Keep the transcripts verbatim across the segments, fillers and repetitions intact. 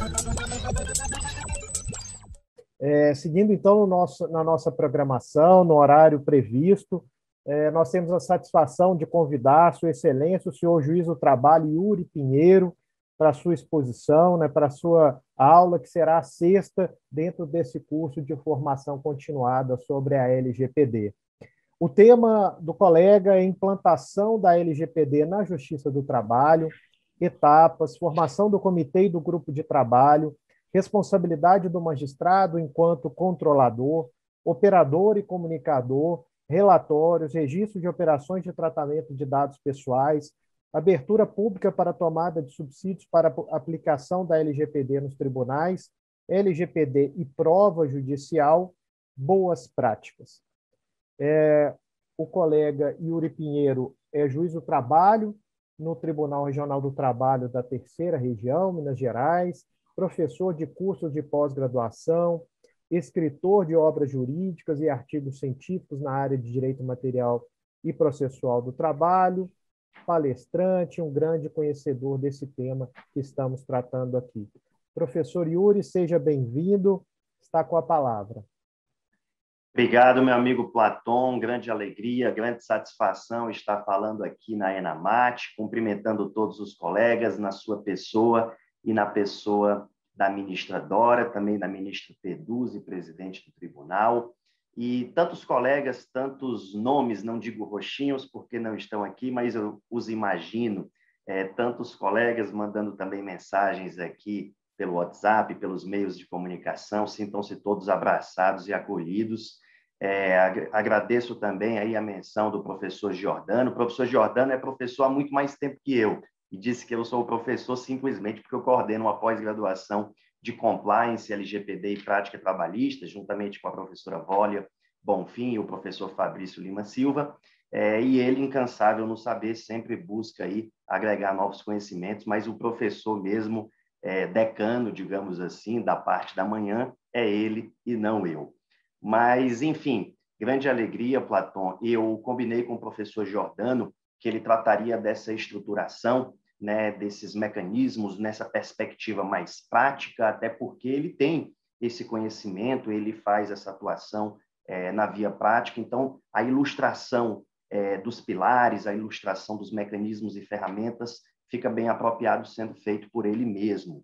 É, seguindo, então, no nosso, na nossa programação, no horário previsto, é, nós temos a satisfação de convidar a Sua Excelência, o senhor Juiz do Trabalho, Yuri Pinheiro, para a sua exposição, né, para a sua aula, que será a sexta dentro desse curso de formação continuada sobre a L G P D. O tema do colega é implantação da L G P D na Justiça do Trabalho, etapas, formação do comitê e do grupo de trabalho, responsabilidade do magistrado enquanto controlador, operador e comunicador, relatórios, registro de operações de tratamento de dados pessoais, abertura pública para tomada de subsídios para aplicação da L G P D nos tribunais, L G P D e prova judicial, boas práticas. É, o colega Yuri Pinheiro é juiz do trabalho no Tribunal Regional do Trabalho da Terceira Região, Minas Gerais, professor de cursos de pós-graduação, escritor de obras jurídicas e artigos científicos na área de direito material e processual do trabalho, palestrante, um grande conhecedor desse tema que estamos tratando aqui. Professor Yuri, seja bem-vindo, está com a palavra. Obrigado, meu amigo Platon, grande alegria, grande satisfação estar falando aqui na ENAMAT, cumprimentando todos os colegas na sua pessoa e na pessoa da ministra Dora, também da ministra Peduzzi, presidente do tribunal, e tantos colegas, tantos nomes, não digo roxinhos porque não estão aqui, mas eu os imagino, é, tantos colegas mandando também mensagens aqui pelo WhatsApp, pelos meios de comunicação, sintam-se todos abraçados e acolhidos. É, agradeço também aí a menção do professor Giordano. O professor Giordano é professor há muito mais tempo que eu, e disse que eu sou o professor simplesmente porque eu coordeno uma pós-graduação de Compliance, L G P D e Prática Trabalhista, juntamente com a professora Vólia Bonfim e o professor Fabrício Lima Silva, é, e ele, incansável no saber, sempre busca aí agregar novos conhecimentos, mas o professor mesmo, é, decano, digamos assim, da parte da manhã, é ele e não eu. Mas, enfim, grande alegria, Platon. Eu combinei com o professor Giordano que ele trataria dessa estruturação, né, desses mecanismos, nessa perspectiva mais prática, até porque ele tem esse conhecimento, ele faz essa atuação é, na via prática. Então, a ilustração é, dos pilares, a ilustração dos mecanismos e ferramentas fica bem apropriado sendo feito por ele mesmo.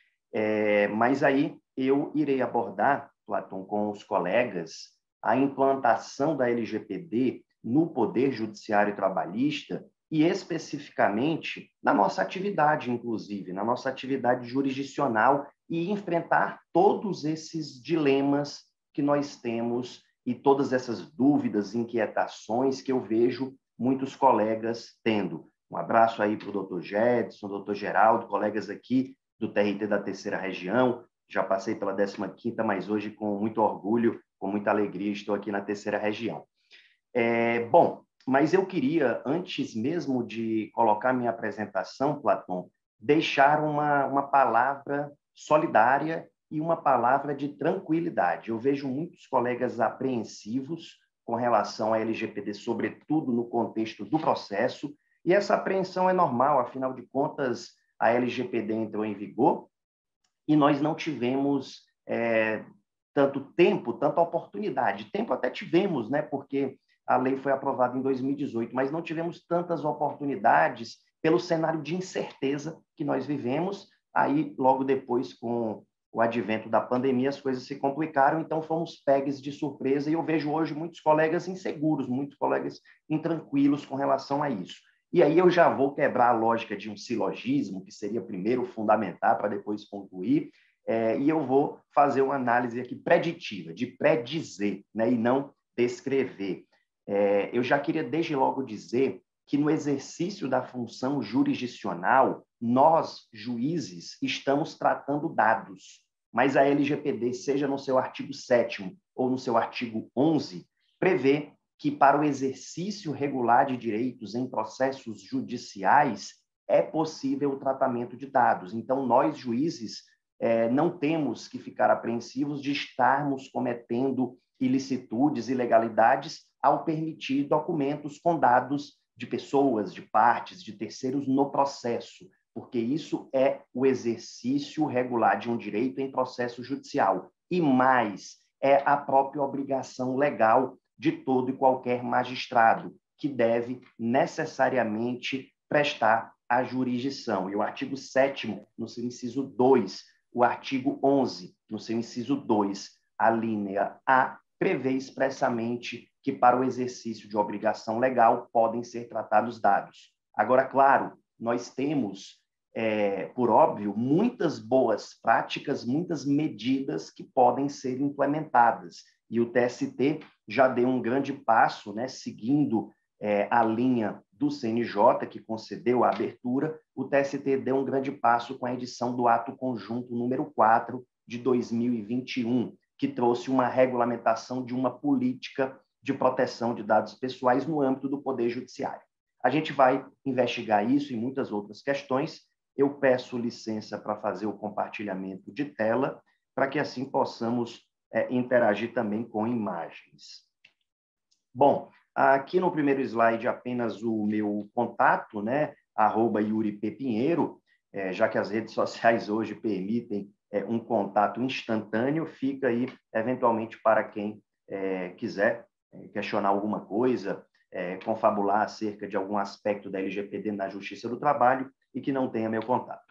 É, mas aí eu irei abordar, Platon, com os colegas, a implantação da L G P D no Poder Judiciário Trabalhista e, especificamente, na nossa atividade, inclusive, na nossa atividade jurisdicional e enfrentar todos esses dilemas que nós temos e todas essas dúvidas, inquietações que eu vejo muitos colegas tendo. Um abraço aí para o doutor Jedson, doutor Geraldo, colegas aqui do T R T da Terceira Região. Já passei pela décima quinta, mas hoje, com muito orgulho, com muita alegria, estou aqui na Terceira Região. É, bom, mas eu queria, antes mesmo de colocar minha apresentação, Platon, deixar uma, uma palavra solidária e uma palavra de tranquilidade. Eu vejo muitos colegas apreensivos com relação à L G P D, sobretudo no contexto do processo, e essa apreensão é normal, afinal de contas, a L G P D entrou em vigor e nós não tivemos é, tanto tempo, tanta oportunidade. Tempo até tivemos, né, porque a lei foi aprovada em dois mil e dezoito, mas não tivemos tantas oportunidades pelo cenário de incerteza que nós vivemos. Aí, logo depois, com o advento da pandemia, as coisas se complicaram, então fomos pegues de surpresa, e eu vejo hoje muitos colegas inseguros, muitos colegas intranquilos com relação a isso. E aí eu já vou quebrar a lógica de um silogismo, que seria primeiro fundamentar para depois concluir, é, e eu vou fazer uma análise aqui preditiva, de predizer, né, e não descrever. É, eu já queria desde logo dizer que no exercício da função jurisdicional, nós, juízes, estamos tratando dados, mas a L G P D, seja no seu artigo sétimo ou no seu artigo onze, prevê que para o exercício regular de direitos em processos judiciais é possível o tratamento de dados. Então, nós, juízes, eh, não temos que ficar apreensivos de estarmos cometendo ilicitudes, ilegalidades, ao permitir documentos com dados de pessoas, de partes, de terceiros no processo. porque isso é o exercício regular de um direito em processo judicial. E mais, é a própria obrigação legal de todo e qualquer magistrado, que deve necessariamente prestar a jurisdição. E o artigo sétimo, no seu inciso dois, o artigo onze, no seu inciso dois, a linha A, prevê expressamente que para o exercício de obrigação legal podem ser tratados dados. Agora, claro, nós temos, é, por óbvio, muitas boas práticas, muitas medidas que podem ser implementadas. E o T S T já deu um grande passo, né, seguindo é, a linha do C N J, que concedeu a abertura. O T S T deu um grande passo com a edição do ato conjunto número quatro de dois mil e vinte e um, que trouxe uma regulamentação de uma política de proteção de dados pessoais no âmbito do Poder Judiciário. A gente vai investigar isso e muitas outras questões. Eu peço licença para fazer o compartilhamento de tela, para que assim possamos é, interagir também com imagens. Bom, aqui no primeiro slide apenas o meu contato, né? arroba Yuri P. Pinheiro, é, já que as redes sociais hoje permitem é, um contato instantâneo, fica aí, eventualmente, para quem é, quiser é, questionar alguma coisa, é, confabular acerca de algum aspecto da L G P D na Justiça do Trabalho e que não tenha meu contato.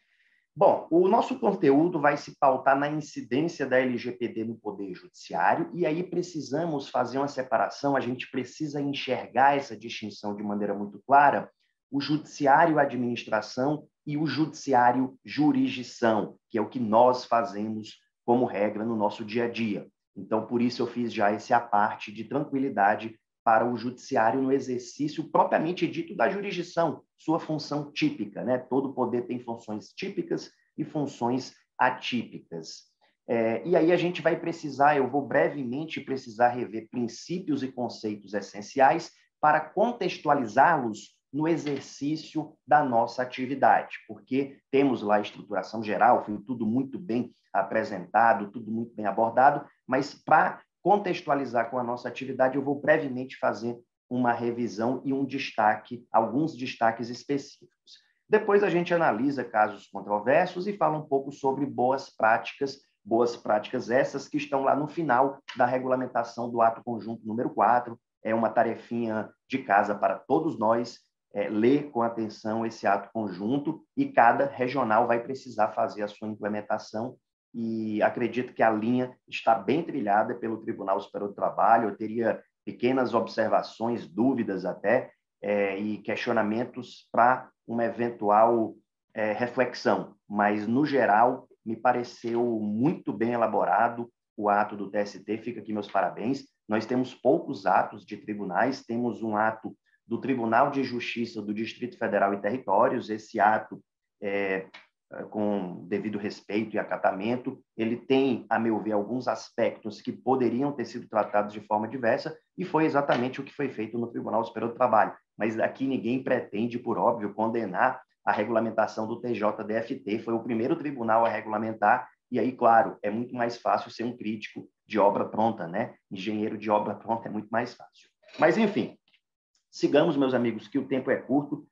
Bom, o nosso conteúdo vai se pautar na incidência da L G P D no Poder Judiciário, e aí precisamos fazer uma separação, a gente precisa enxergar essa distinção de maneira muito clara, o judiciário administração e o judiciário jurisdição, que é o que nós fazemos como regra no nosso dia a dia. Então, por isso eu fiz já esse à parte de tranquilidade para o judiciário no exercício propriamente dito da jurisdição, sua função típica, né? Todo poder tem funções típicas e funções atípicas. É, e aí a gente vai precisar, eu vou brevemente precisar rever princípios e conceitos essenciais para contextualizá-los no exercício da nossa atividade, porque temos lá a estruturação geral, foi tudo muito bem apresentado, tudo muito bem abordado, mas para contextualizar com a nossa atividade, eu vou brevemente fazer uma revisão e um destaque, alguns destaques específicos. Depois a gente analisa casos controversos e fala um pouco sobre boas práticas, boas práticas essas que estão lá no final da regulamentação do ato conjunto número quatro, é uma tarefinha de casa para todos nós, é, ler com atenção esse ato conjunto e cada regional vai precisar fazer a sua implementação e acredito que a linha está bem trilhada pelo Tribunal Superior do Trabalho. Eu teria pequenas observações, dúvidas até, é, e questionamentos para uma eventual é, reflexão, mas, no geral, me pareceu muito bem elaborado o ato do T S T, fica aqui meus parabéns. Nós temos poucos atos de tribunais, temos um ato do Tribunal de Justiça do Distrito Federal e Territórios, esse ato é, com devido respeito e acatamento, ele tem, a meu ver, alguns aspectos que poderiam ter sido tratados de forma diversa, e foi exatamente o que foi feito no Tribunal Superior do Trabalho. Mas aqui ninguém pretende, por óbvio, condenar a regulamentação do T J D F T, foi o primeiro tribunal a regulamentar, e aí, claro, é muito mais fácil ser um crítico de obra pronta, né? Engenheiro de obra pronta é muito mais fácil. Mas, enfim, sigamos, meus amigos, que o tempo é curto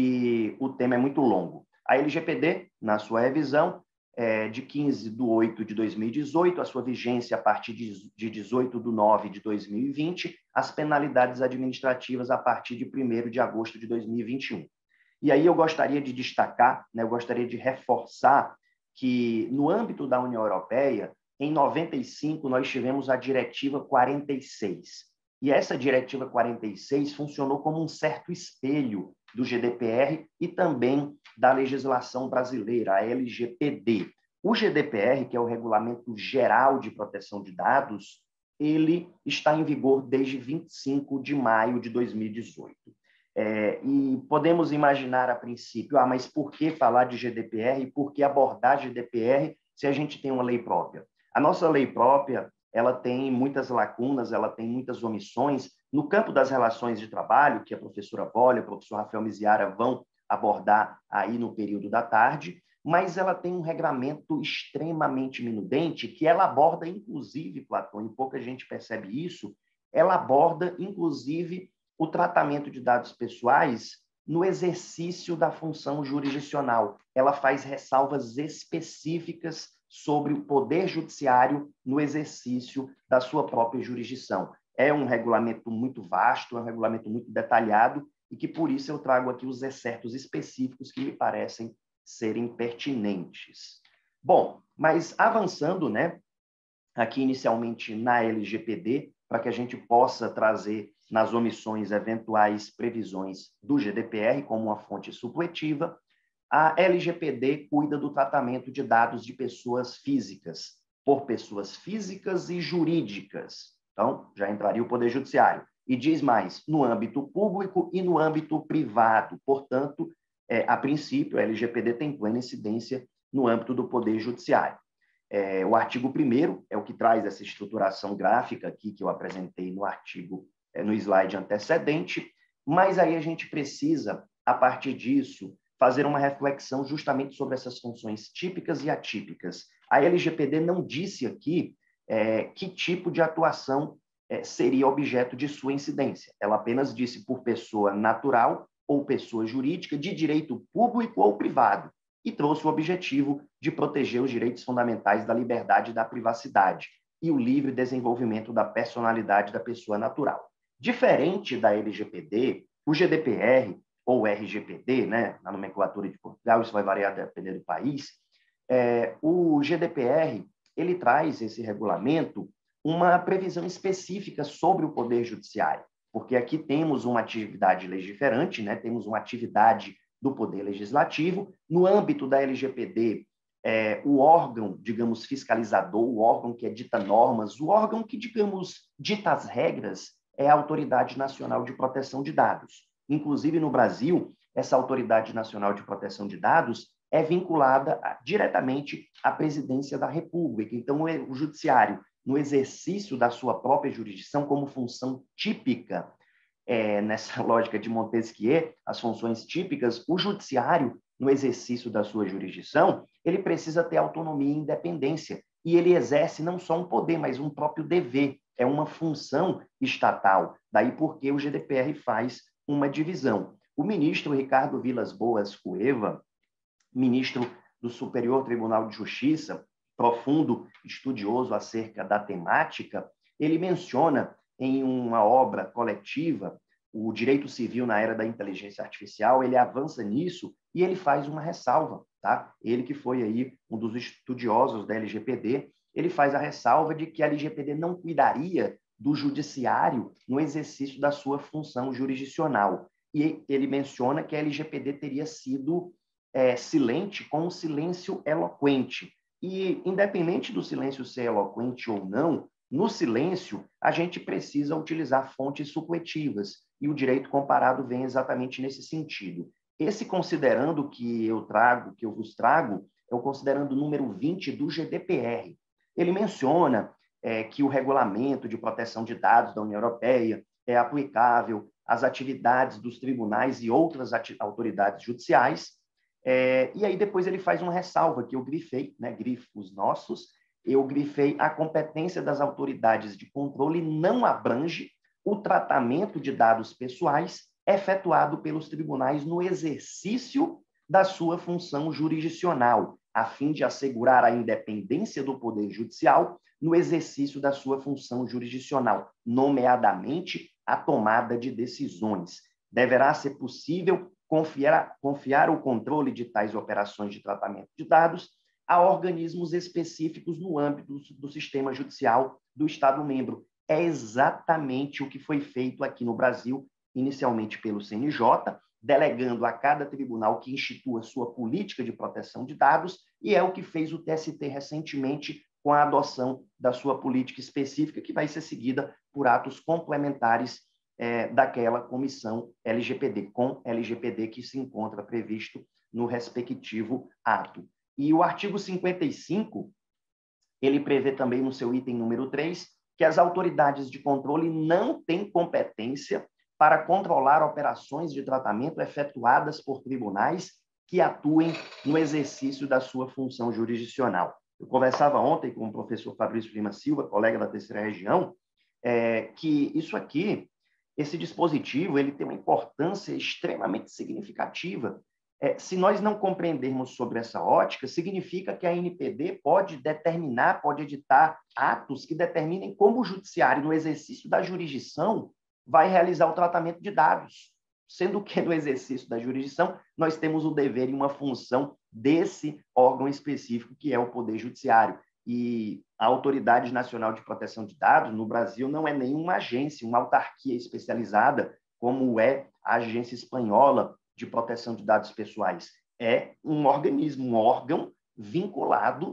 e o tema é muito longo. A L G P D, na sua revisão, é de quinze de oito de dois mil e dezoito, a sua vigência a partir de dezoito de nove de dois mil e vinte, as penalidades administrativas a partir de primeiro de agosto de dois mil e vinte e um. E aí eu gostaria de destacar, né, eu gostaria de reforçar que, no âmbito da União Europeia, em noventa e cinco, nós tivemos a Diretiva quarenta e seis. E essa Diretiva quarenta e seis funcionou como um certo espelho do G D P R e também da legislação brasileira, a L G P D. O G D P R, que é o Regulamento Geral de Proteção de Dados, ele está em vigor desde vinte e cinco de maio de dois mil e dezoito. É, e podemos imaginar, a princípio, ah, mas por que falar de G D P R e por que abordar G D P R se a gente tem uma lei própria? A nossa lei própria, ela tem muitas lacunas, ela tem muitas omissões. No campo das relações de trabalho, que a professora Bolle, o professor Rafael Miziara vão abordar aí no período da tarde, mas ela tem um regramento extremamente minudente, que ela aborda, inclusive, Platão, e pouca gente percebe isso, ela aborda, inclusive, o tratamento de dados pessoais no exercício da função jurisdicional. Ela faz ressalvas específicas sobre o poder judiciário no exercício da sua própria jurisdição. É um regulamento muito vasto, é um regulamento muito detalhado, e que, por isso, eu trago aqui os excertos específicos que me parecem serem pertinentes. Bom, mas avançando, né, aqui inicialmente na L G P D, para que a gente possa trazer nas omissões eventuais previsões do G D P R como uma fonte supletiva, a L G P D cuida do tratamento de dados de pessoas físicas, por pessoas físicas e jurídicas. Então, já entraria o Poder Judiciário. E diz mais, no âmbito público e no âmbito privado. Portanto, é, a princípio, a L G P D tem plena incidência no âmbito do Poder Judiciário. É, o artigo primeiro é o que traz essa estruturação gráfica aqui que eu apresentei no artigo, é, no slide antecedente, mas aí a gente precisa, a partir disso, fazer uma reflexão justamente sobre essas funções típicas e atípicas. A L G P D não disse aqui é, que tipo de atuação é, seria objeto de sua incidência. Ela apenas disse por pessoa natural ou pessoa jurídica de direito público ou privado, e trouxe o objetivo de proteger os direitos fundamentais da liberdade e da privacidade e o livre desenvolvimento da personalidade da pessoa natural. Diferente da L G P D, o G D P R, ou R G P D, né, na nomenclatura de Portugal, isso vai variar dependendo do país, é, o G D P R ele traz esse regulamento uma previsão específica sobre o Poder Judiciário, porque aqui temos uma atividade legiferante, né, temos uma atividade do Poder Legislativo. No âmbito da L G P D, é, o órgão, digamos, fiscalizador, o órgão que edita normas, o órgão que, digamos, dita as regras, é a Autoridade Nacional de Proteção de Dados. Inclusive, no Brasil, essa Autoridade Nacional de Proteção de Dados é vinculada a, diretamente à Presidência da República. Então, o Judiciário, no exercício da sua própria jurisdição como função típica, É, nessa lógica de Montesquieu, as funções típicas, o judiciário, no exercício da sua jurisdição, ele precisa ter autonomia e independência, e ele exerce não só um poder, mas um próprio dever, é uma função estatal, daí porque o G D P R faz uma divisão. O ministro Ricardo Vilas Boas Cueva, ministro do Superior Tribunal de Justiça, profundo estudioso acerca da temática, ele menciona em uma obra coletiva, o Direito Civil na Era da Inteligência Artificial, ele avança nisso e ele faz uma ressalva, tá? Ele que foi aí um dos estudiosos da L G P D, ele faz a ressalva de que a L G P D não cuidaria do judiciário no exercício da sua função jurisdicional. E ele menciona que a L G P D teria sido é, silente com um silêncio eloquente. E, independente do silêncio ser eloquente ou não, no silêncio, a gente precisa utilizar fontes supletivas, e o direito comparado vem exatamente nesse sentido. Esse considerando que eu trago, que eu vos trago, é o considerando número vinte do G D P R. Ele menciona é, que o regulamento de proteção de dados da União Europeia é aplicável às atividades dos tribunais e outras autoridades judiciais, é, e aí depois ele faz uma ressalva que eu grifei, né, grifos nossos, eu grifei a competência das autoridades de controle não abrange o tratamento de dados pessoais efetuado pelos tribunais no exercício da sua função jurisdicional, a fim de assegurar a independência do Poder Judicial no exercício da sua função jurisdicional, nomeadamente a tomada de decisões. Deverá ser possível confiar, confiar o controle de tais operações de tratamento de dados a organismos específicos no âmbito do sistema judicial do Estado-membro. É exatamente o que foi feito aqui no Brasil, inicialmente pelo C N J, delegando a cada tribunal que institua sua política de proteção de dados, e é o que fez o T S T recentemente com a adoção da sua política específica, que vai ser seguida por atos complementares é, daquela comissão L G P D, com L G P D que se encontra previsto no respectivo ato. E o artigo cinquenta e cinco, ele prevê também no seu item número três, que as autoridades de controle não têm competência para controlar operações de tratamento efetuadas por tribunais que atuem no exercício da sua função jurisdicional. Eu conversava ontem com o professor Fabrício Lima Silva, colega da terceira região, é, que isso aqui esse dispositivo ele tem uma importância extremamente significativa. É, se nós não compreendermos sobre essa ótica, significa que a N P D pode determinar, pode editar atos que determinem como o judiciário, no exercício da jurisdição, vai realizar o tratamento de dados, sendo que no exercício da jurisdição nós temos o dever e uma função desse órgão específico, que é o Poder Judiciário. E a Autoridade Nacional de Proteção de Dados, no Brasil, não é nenhuma agência, uma autarquia especializada, como é a agência espanhola de proteção de dados pessoais. É um organismo, um órgão vinculado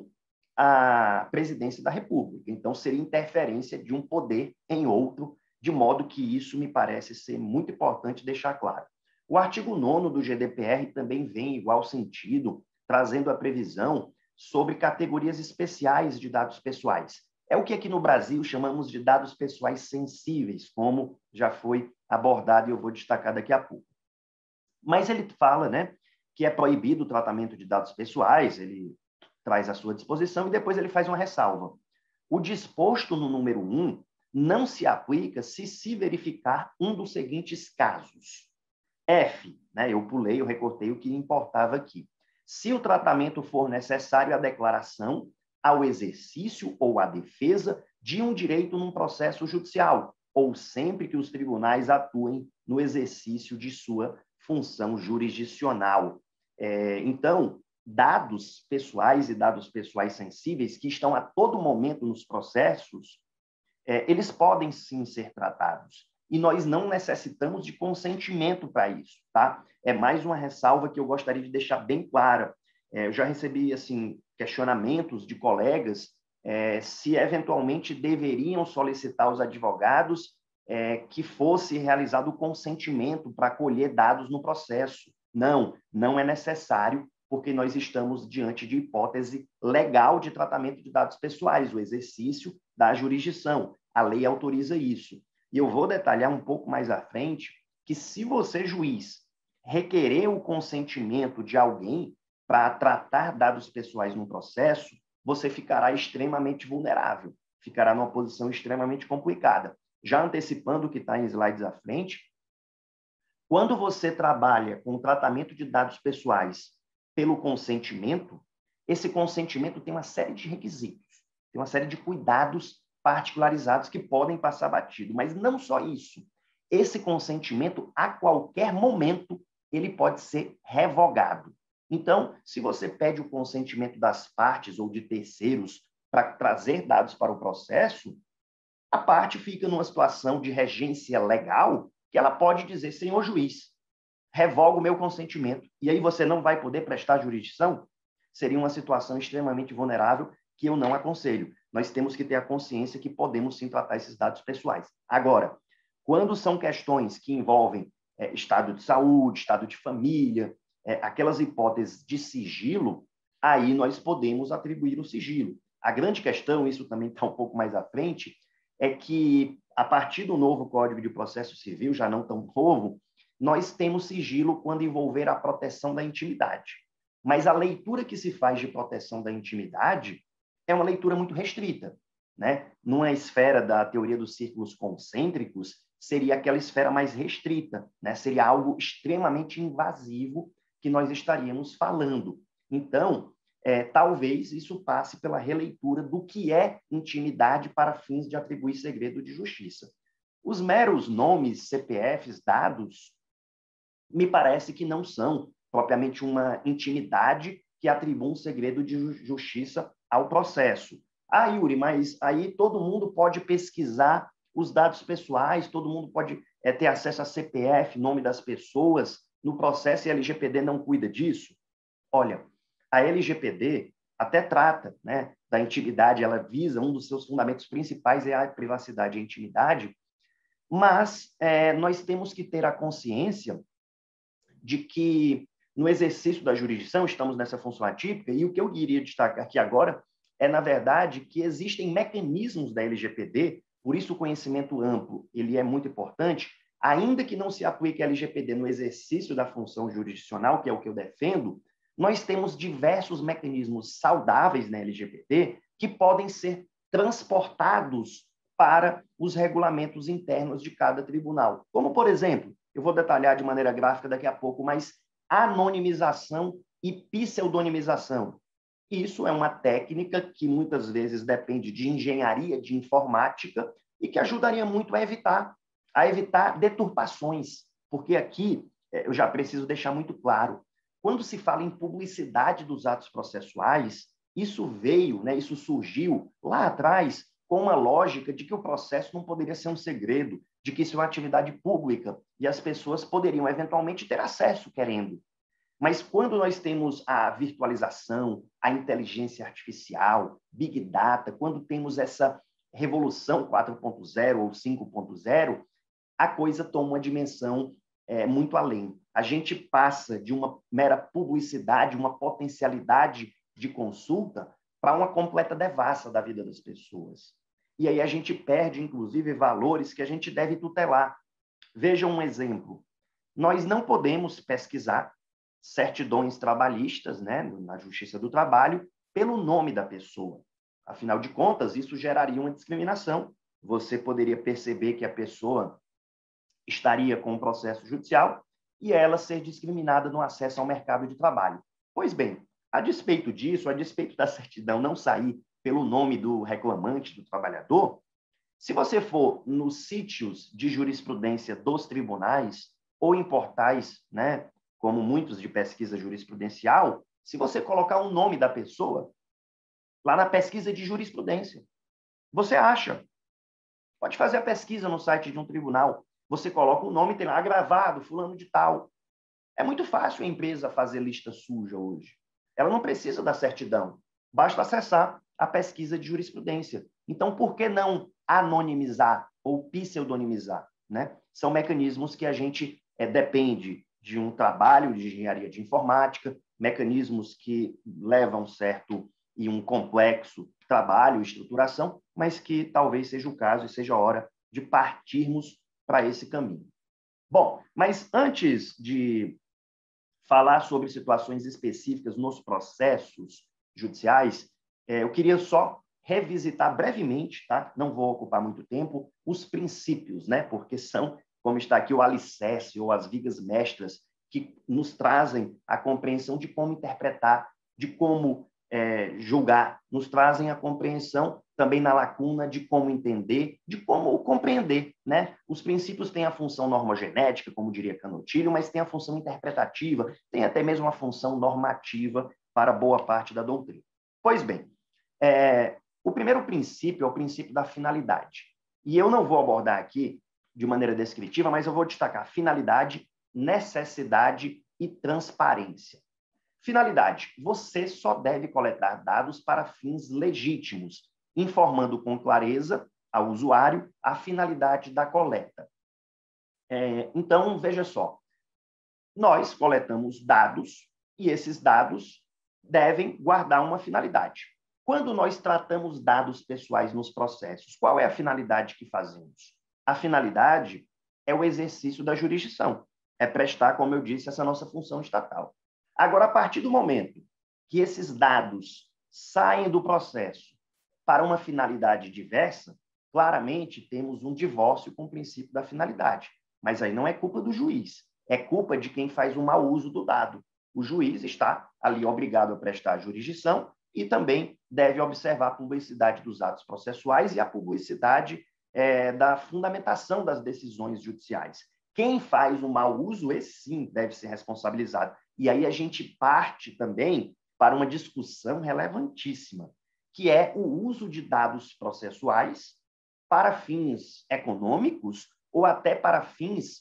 à presidência da República. Então, seria interferência de um poder em outro, de modo que isso me parece ser muito importante deixar claro. O artigo nono do G D P R também vem em igual sentido, trazendo a previsão sobre categorias especiais de dados pessoais. É o que aqui no Brasil chamamos de dados pessoais sensíveis, como já foi abordado e eu vou destacar daqui a pouco. Mas ele fala, né, que é proibido o tratamento de dados pessoais, ele traz à sua disposição e depois ele faz uma ressalva. O disposto no número um não se aplica se se verificar um dos seguintes casos. F, né, eu pulei, eu recortei o que importava aqui. Se o tratamento for necessário à declaração, ao exercício ou à defesa de um direito num processo judicial, ou sempre que os tribunais atuem no exercício de sua função jurisdicional. É, então, dados pessoais e dados pessoais sensíveis que estão a todo momento nos processos, é, eles podem sim ser tratados. E nós não necessitamos de consentimento para isso, tá? É mais uma ressalva que eu gostaria de deixar bem clara. É, eu já recebi, assim, questionamentos de colegas é, se eventualmente deveriam solicitar aos advogados é, que fosse realizado o consentimento para colher dados no processo. Não, não é necessário, porque nós estamos diante de hipótese legal de tratamento de dados pessoais, o exercício da jurisdição. A lei autoriza isso. E eu vou detalhar um pouco mais à frente que se você, juiz, requerer o consentimento de alguém para tratar dados pessoais no processo, você ficará extremamente vulnerável, ficará numa posição extremamente complicada. Já antecipando o que está em slides à frente, quando você trabalha com o tratamento de dados pessoais pelo consentimento, esse consentimento tem uma série de requisitos, tem uma série de cuidados particularizados que podem passar batido. Mas não só isso. Esse consentimento, a qualquer momento, ele pode ser revogado. Então, se você pede o consentimento das partes ou de terceiros para trazer dados para o processo, a parte fica numa situação de regência legal que ela pode dizer, senhor juiz, revogo o meu consentimento. E aí você não vai poder prestar jurisdição? Seria uma situação extremamente vulnerável que eu não aconselho. Nós temos que ter a consciência que podemos sim tratar esses dados pessoais. Agora, quando são questões que envolvem é, estado de saúde, estado de família, é, aquelas hipóteses de sigilo, aí nós podemos atribuir o sigilo. A grande questão, isso também está um pouco mais à frente, é que, a partir do novo Código de Processo Civil, já não tão novo, nós temos sigilo quando envolver a proteção da intimidade. Mas a leitura que se faz de proteção da intimidade é uma leitura muito restrita, né? Numa esfera da teoria dos círculos concêntricos, seria aquela esfera mais restrita, né? Seria algo extremamente invasivo que nós estaríamos falando. Então, é, talvez isso passe pela releitura do que é intimidade para fins de atribuir segredo de justiça. Os meros nomes, C P Fs, dados, me parece que não são propriamente uma intimidade que atribui um segredo de justiça ao processo. Ah, Yuri, mas aí todo mundo pode pesquisar os dados pessoais, todo mundo pode é, ter acesso a C P F, nome das pessoas, no processo e a L G P D não cuida disso? Olha, a L G P D até trata, né, da intimidade, ela visa, um dos seus fundamentos principais é a privacidade e a intimidade, mas é, nós temos que ter a consciência de que no exercício da jurisdição, estamos nessa função atípica, e o que eu queria destacar aqui agora é, na verdade, que existem mecanismos da L G P D, por isso o conhecimento amplo ele é muito importante, ainda que não se aplique a L G P D no exercício da função jurisdicional, que é o que eu defendo, nós temos diversos mecanismos saudáveis na L G P D que podem ser transportados para os regulamentos internos de cada tribunal. Como, por exemplo, eu vou detalhar de maneira gráfica daqui a pouco, mas anonimização e pseudonimização. Isso é uma técnica que muitas vezes depende de engenharia de informática e que ajudaria muito a evitar, a evitar deturpações, porque aqui eu já preciso deixar muito claro, quando se fala em publicidade dos atos processuais, isso veio, né, isso surgiu lá atrás com uma lógica de que o processo não poderia ser um segredo, de que isso é uma atividade pública e as pessoas poderiam eventualmente ter acesso querendo. Mas quando nós temos a virtualização, a inteligência artificial, Big Data, quando temos essa revolução quatro ponto zero ou cinco ponto zero, a coisa toma uma dimensão é, muito além. A gente passa de uma mera publicidade, uma potencialidade de consulta, para uma completa devassa da vida das pessoas. E aí a gente perde, inclusive, valores que a gente deve tutelar. Veja um exemplo. Nós não podemos pesquisar certidões trabalhistas, né, na Justiça do Trabalho, pelo nome da pessoa. Afinal de contas, isso geraria uma discriminação. Você poderia perceber que a pessoa estaria com um processo judicial e ela ser discriminada no acesso ao mercado de trabalho. Pois bem, a despeito disso, a despeito da certidão não sair pelo nome do reclamante, do trabalhador, se você for nos sítios de jurisprudência dos tribunais ou em portais, né, como muitos de pesquisa jurisprudencial, se você colocar o nome da pessoa lá na pesquisa de jurisprudência, você acha. Pode fazer a pesquisa no site de um tribunal. Você coloca o nome, tem lá agravado, fulano de tal. É muito fácil a empresa fazer lista suja hoje. Ela não precisa da certidão. Basta acessar a pesquisa de jurisprudência. Então, por que não anonimizar ou pseudonimizar, né? São mecanismos que a gente é, depende de um trabalho de engenharia de informática, mecanismos que levam certo e um complexo trabalho e estruturação, mas que talvez seja o caso e seja a hora de partirmos para esse caminho. Bom, mas antes de falar sobre situações específicas nos processos judiciais, eu queria só revisitar brevemente, tá? Não vou ocupar muito tempo, os princípios, né? Porque são, como está aqui, o alicerce ou as vigas mestras que nos trazem a compreensão de como interpretar, de como é, julgar, nos trazem a compreensão também na lacuna de como entender, de como compreender, né? Os princípios têm a função normogenética, como diria Canotilho, mas tem a função interpretativa, tem até mesmo a função normativa para boa parte da doutrina. Pois bem, é, o primeiro princípio é o princípio da finalidade. E eu não vou abordar aqui de maneira descritiva, mas eu vou destacar finalidade, necessidade e transparência. Finalidade: você só deve coletar dados para fins legítimos, informando com clareza ao usuário a finalidade da coleta. É, então, veja só, nós coletamos dados e esses dados devem guardar uma finalidade. Quando nós tratamos dados pessoais nos processos, qual é a finalidade que fazemos? A finalidade é o exercício da jurisdição, é prestar, como eu disse, essa nossa função estatal. Agora, a partir do momento que esses dados saem do processo para uma finalidade diversa, claramente temos um divórcio com o princípio da finalidade. Mas aí não é culpa do juiz, é culpa de quem faz o mau uso do dado. O juiz está ali obrigado a prestar jurisdição e também deve observar a publicidade dos atos processuais e a publicidade é, da fundamentação das decisões judiciais. Quem faz o mau uso, esse sim deve ser responsabilizado. E aí a gente parte também para uma discussão relevantíssima, que é o uso de dados processuais para fins econômicos ou até para fins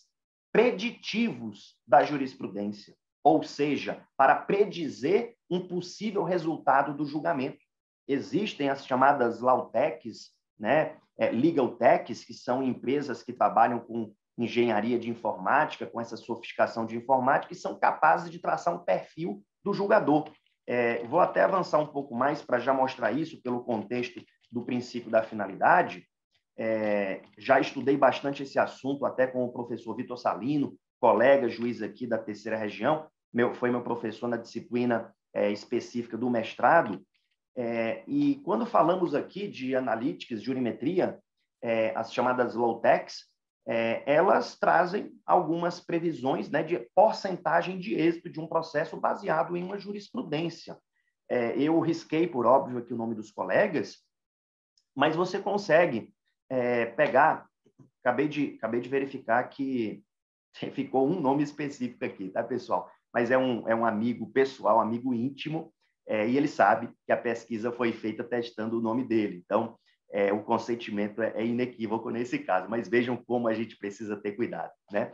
preditivos da jurisprudência, ou seja, para predizer um possível resultado do julgamento. Existem as chamadas Lawtechs, né, Legal Techs, que são empresas que trabalham com engenharia de informática, com essa sofisticação de informática, e são capazes de traçar um perfil do julgador. É, vou até avançar um pouco mais para já mostrar isso pelo contexto do princípio da finalidade. É, já estudei bastante esse assunto até com o professor Vitor Salino, colega juiz aqui da terceira região, meu, foi meu professor na disciplina é, específica do mestrado. É, e quando falamos aqui de analytics, jurimetria, é, as chamadas low-techs, é, elas trazem algumas previsões, né, de porcentagem de êxito de um processo baseado em uma jurisprudência. É, eu risquei, por óbvio, aqui o nome dos colegas, mas você consegue é, pegar... Acabei de, acabei de verificar que ficou um nome específico aqui, tá, pessoal? Mas é um, é um amigo pessoal, amigo íntimo, é, e ele sabe que a pesquisa foi feita testando o nome dele. Então, é, o consentimento é, é inequívoco nesse caso, mas vejam como a gente precisa ter cuidado, né?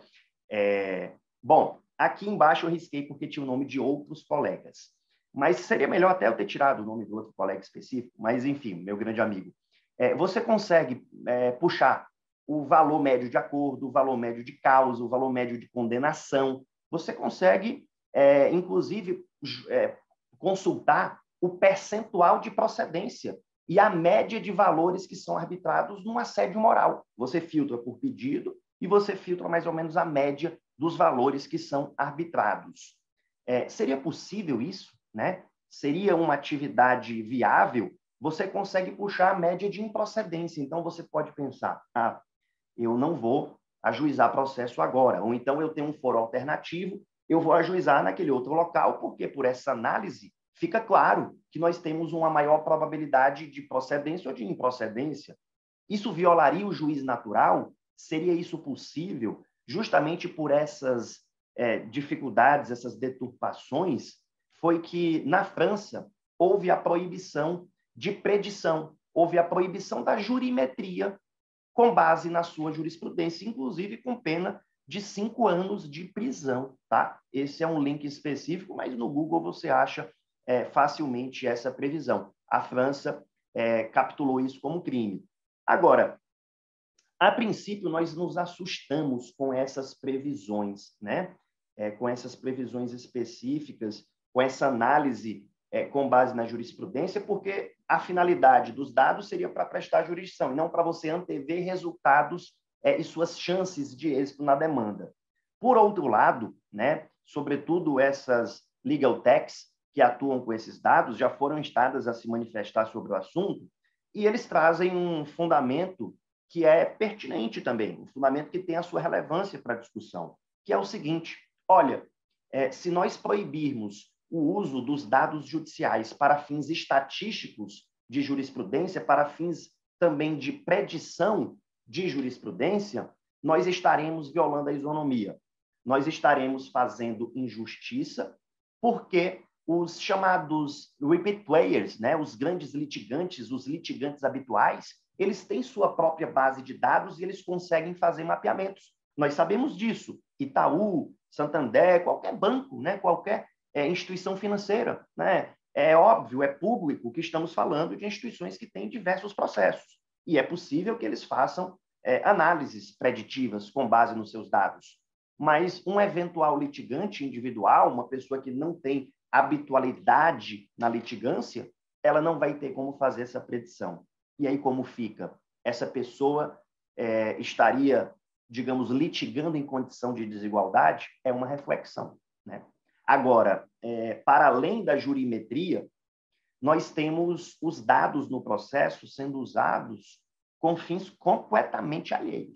É, bom, aqui embaixo eu risquei porque tinha o nome de outros colegas, mas seria melhor até eu ter tirado o nome do outro colega específico, mas, enfim, meu grande amigo. É, você consegue é, puxar o valor médio de acordo, o valor médio de causa, o valor médio de condenação. Você consegue, é, inclusive, é, consultar o percentual de procedência e a média de valores que são arbitrados num assédio moral. Você filtra por pedido e você filtra mais ou menos a média dos valores que são arbitrados. É, seria possível isso, né? Seria uma atividade viável? Você consegue puxar a média de improcedência. Então, você pode pensar, ah, eu não vou ajuizar processo agora, ou então eu tenho um foro alternativo, eu vou ajuizar naquele outro local, porque por essa análise fica claro que nós temos uma maior probabilidade de procedência ou de improcedência. Isso violaria o juiz natural? Seria isso possível? Justamente por essas é, dificuldades, essas deturpações, foi que, na França, houve a proibição de predição, houve a proibição da jurimetria com base na sua jurisprudência, inclusive com pena de cinco anos de prisão, tá? Esse é um link específico, mas no Google você acha é, facilmente essa previsão. A França é, capitulou isso como crime. Agora, a princípio, nós nos assustamos com essas previsões, né? É, com essas previsões específicas, com essa análise é, com base na jurisprudência, porque a finalidade dos dados seria para prestar jurisdição, e não para você antever resultados é, e suas chances de êxito na demanda. Por outro lado, né, sobretudo essas legal techs que atuam com esses dados já foram instadas a se manifestar sobre o assunto, e eles trazem um fundamento que é pertinente também, um fundamento que tem a sua relevância para a discussão, que é o seguinte: olha, é, se nós proibirmos o uso dos dados judiciais para fins estatísticos de jurisprudência, para fins também de predição de jurisprudência, nós estaremos violando a isonomia. Nós estaremos fazendo injustiça, porque os chamados repeat players, né, os grandes litigantes, os litigantes habituais, eles têm sua própria base de dados e eles conseguem fazer mapeamentos. Nós sabemos disso. Itaú, Santander, qualquer banco, né, qualquer é, instituição financeira, né? É óbvio, é público que estamos falando de instituições que têm diversos processos. E é possível que eles façam é, análises preditivas com base nos seus dados. Mas um eventual litigante individual, uma pessoa que não tem habitualidade na litigância, ela não vai ter como fazer essa predição. E aí como fica? Essa pessoa é, estaria, digamos, litigando em condição de desigualdade? É uma reflexão, né? Agora, é, para além da jurimetria, nós temos os dados no processo sendo usados com fins completamente alheios.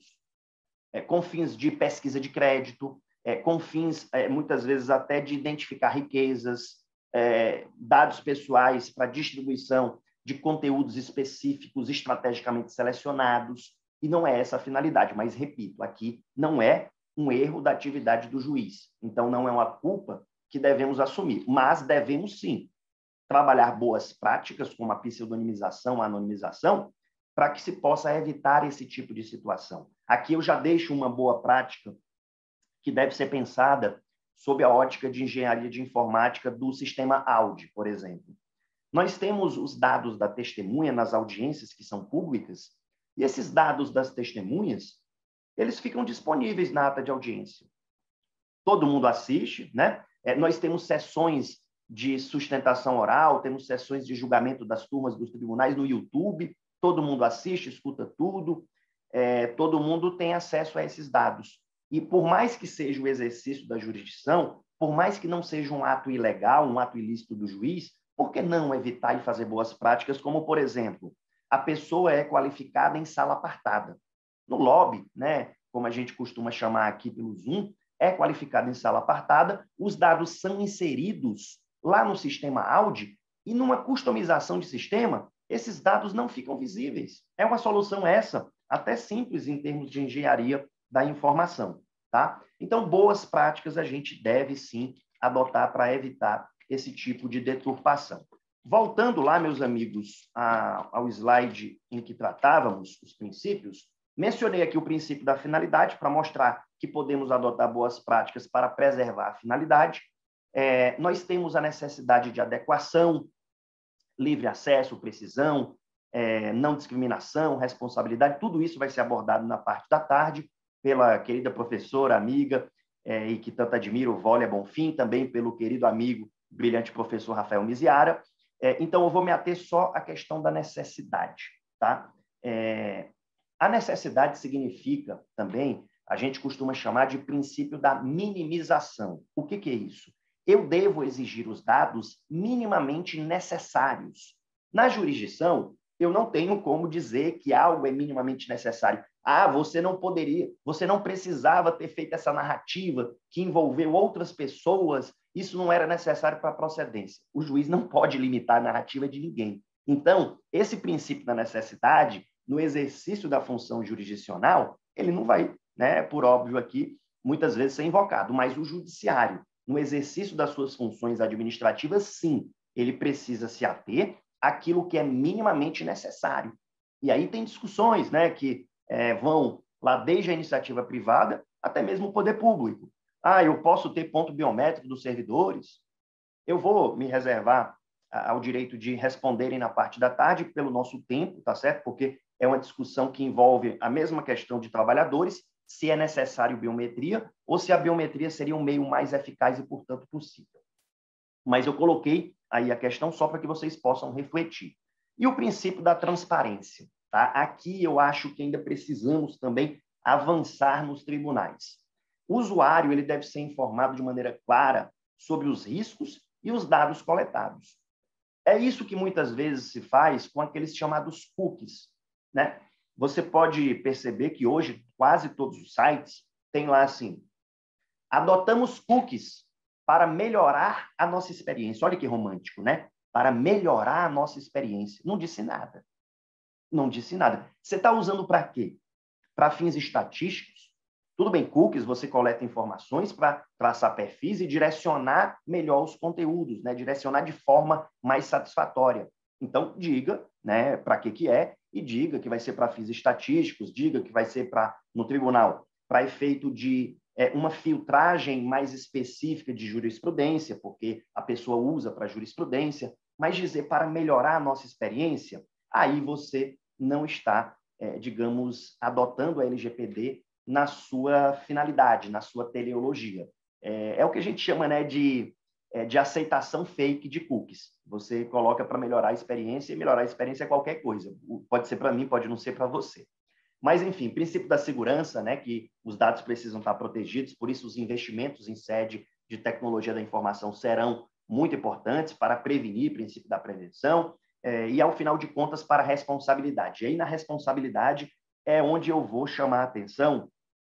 É, com fins de pesquisa de crédito, é, com fins, é, muitas vezes, até de identificar riquezas, é, dados pessoais para distribuição de conteúdos específicos estrategicamente selecionados, e não é essa a finalidade, mas, repito, aqui não é um erro da atividade do juiz, então não é uma culpa que devemos assumir, mas devemos, sim, trabalhar boas práticas, como a pseudonimização, a anonimização, para que se possa evitar esse tipo de situação. Aqui eu já deixo uma boa prática que deve ser pensada sob a ótica de engenharia de informática do sistema Audi, por exemplo. Nós temos os dados da testemunha nas audiências que são públicas, e esses dados das testemunhas, eles ficam disponíveis na ata de audiência. Todo mundo assiste, né? É, nós temos sessões de sustentação oral, temos sessões de julgamento das turmas dos tribunais no YouTube, todo mundo assiste, escuta tudo, é, todo mundo tem acesso a esses dados. E por mais que seja o exercício da jurisdição, por mais que não seja um ato ilegal, um ato ilícito do juiz, por que não evitar e fazer boas práticas, como, por exemplo, a pessoa é qualificada em sala apartada. No lobby, né, como a gente costuma chamar aqui pelo Zoom, é qualificada em sala apartada, os dados são inseridos lá no sistema Audi e numa customização de sistema, esses dados não ficam visíveis. É uma solução essa, até simples em termos de engenharia da informação, tá? Então, boas práticas a gente deve, sim, adotar para evitar esse tipo de deturpação. Voltando lá, meus amigos, a, ao slide em que tratávamos os princípios, mencionei aqui o princípio da finalidade para mostrar que podemos adotar boas práticas para preservar a finalidade. É, nós temos a necessidade de adequação, livre acesso, precisão, é, não discriminação, responsabilidade, tudo isso vai ser abordado na parte da tarde pela querida professora, amiga, é, e que tanto admiro, Wólia Bonfim, também pelo querido amigo, brilhante professor Rafael Miziara. É, então, eu vou me ater só à questão da necessidade, tá? É, a necessidade significa também, a gente costuma chamar de princípio da minimização. O que, que é isso? Eu devo exigir os dados minimamente necessários. Na jurisdição, eu não tenho como dizer que algo é minimamente necessário. Ah, você não poderia, você não precisava ter feito essa narrativa que envolveu outras pessoas, isso não era necessário para a procedência. O juiz não pode limitar a narrativa de ninguém. Então, esse princípio da necessidade, no exercício da função jurisdicional, ele não vai, né, por óbvio aqui, muitas vezes ser invocado, mas o judiciário, no exercício das suas funções administrativas, sim, ele precisa se ater àquilo que é minimamente necessário. E aí tem discussões, né, que é, vão lá desde a iniciativa privada até mesmo o poder público. Ah, eu posso ter ponto biométrico dos servidores? Eu vou me reservar ao direito de responderem na parte da tarde pelo nosso tempo, tá certo? Porque é uma discussão que envolve a mesma questão de trabalhadores, se é necessário biometria ou se a biometria seria um meio mais eficaz e, portanto, possível. Mas eu coloquei aí a questão só para que vocês possam refletir. E o princípio da transparência, tá? Aqui eu acho que ainda precisamos também avançar nos tribunais. O usuário ele deve ser informado de maneira clara sobre os riscos e os dados coletados. É isso que muitas vezes se faz com aqueles chamados cookies, né? Você pode perceber que hoje quase todos os sites têm lá assim, adotamos cookies para melhorar a nossa experiência. Olha que romântico, né? Para melhorar a nossa experiência. Não disse nada. Não disse nada. Você está usando para quê? Para fins estatísticos? Tudo bem, cookies, você coleta informações para traçar perfis e direcionar melhor os conteúdos, né? Direcionar de forma mais satisfatória. Então, diga, né, para que, que é, e diga que vai ser para fins estatísticos, diga que vai ser para no tribunal, para efeito de é, uma filtragem mais específica de jurisprudência, porque a pessoa usa para jurisprudência, mas dizer para melhorar a nossa experiência, aí você não está, é, digamos, adotando a L G P D na sua finalidade, na sua teleologia. É, é o que a gente chama, né, de, é, de aceitação fake de cookies. Você coloca para melhorar a experiência, e melhorar a experiência é qualquer coisa. Pode ser para mim, pode não ser para você. Mas, enfim, princípio da segurança, né, que os dados precisam estar protegidos, por isso os investimentos em sede de tecnologia da informação serão muito importantes para prevenir, princípio da prevenção, é, e, ao final de contas, para a responsabilidade. E aí, na responsabilidade, é onde eu vou chamar a atenção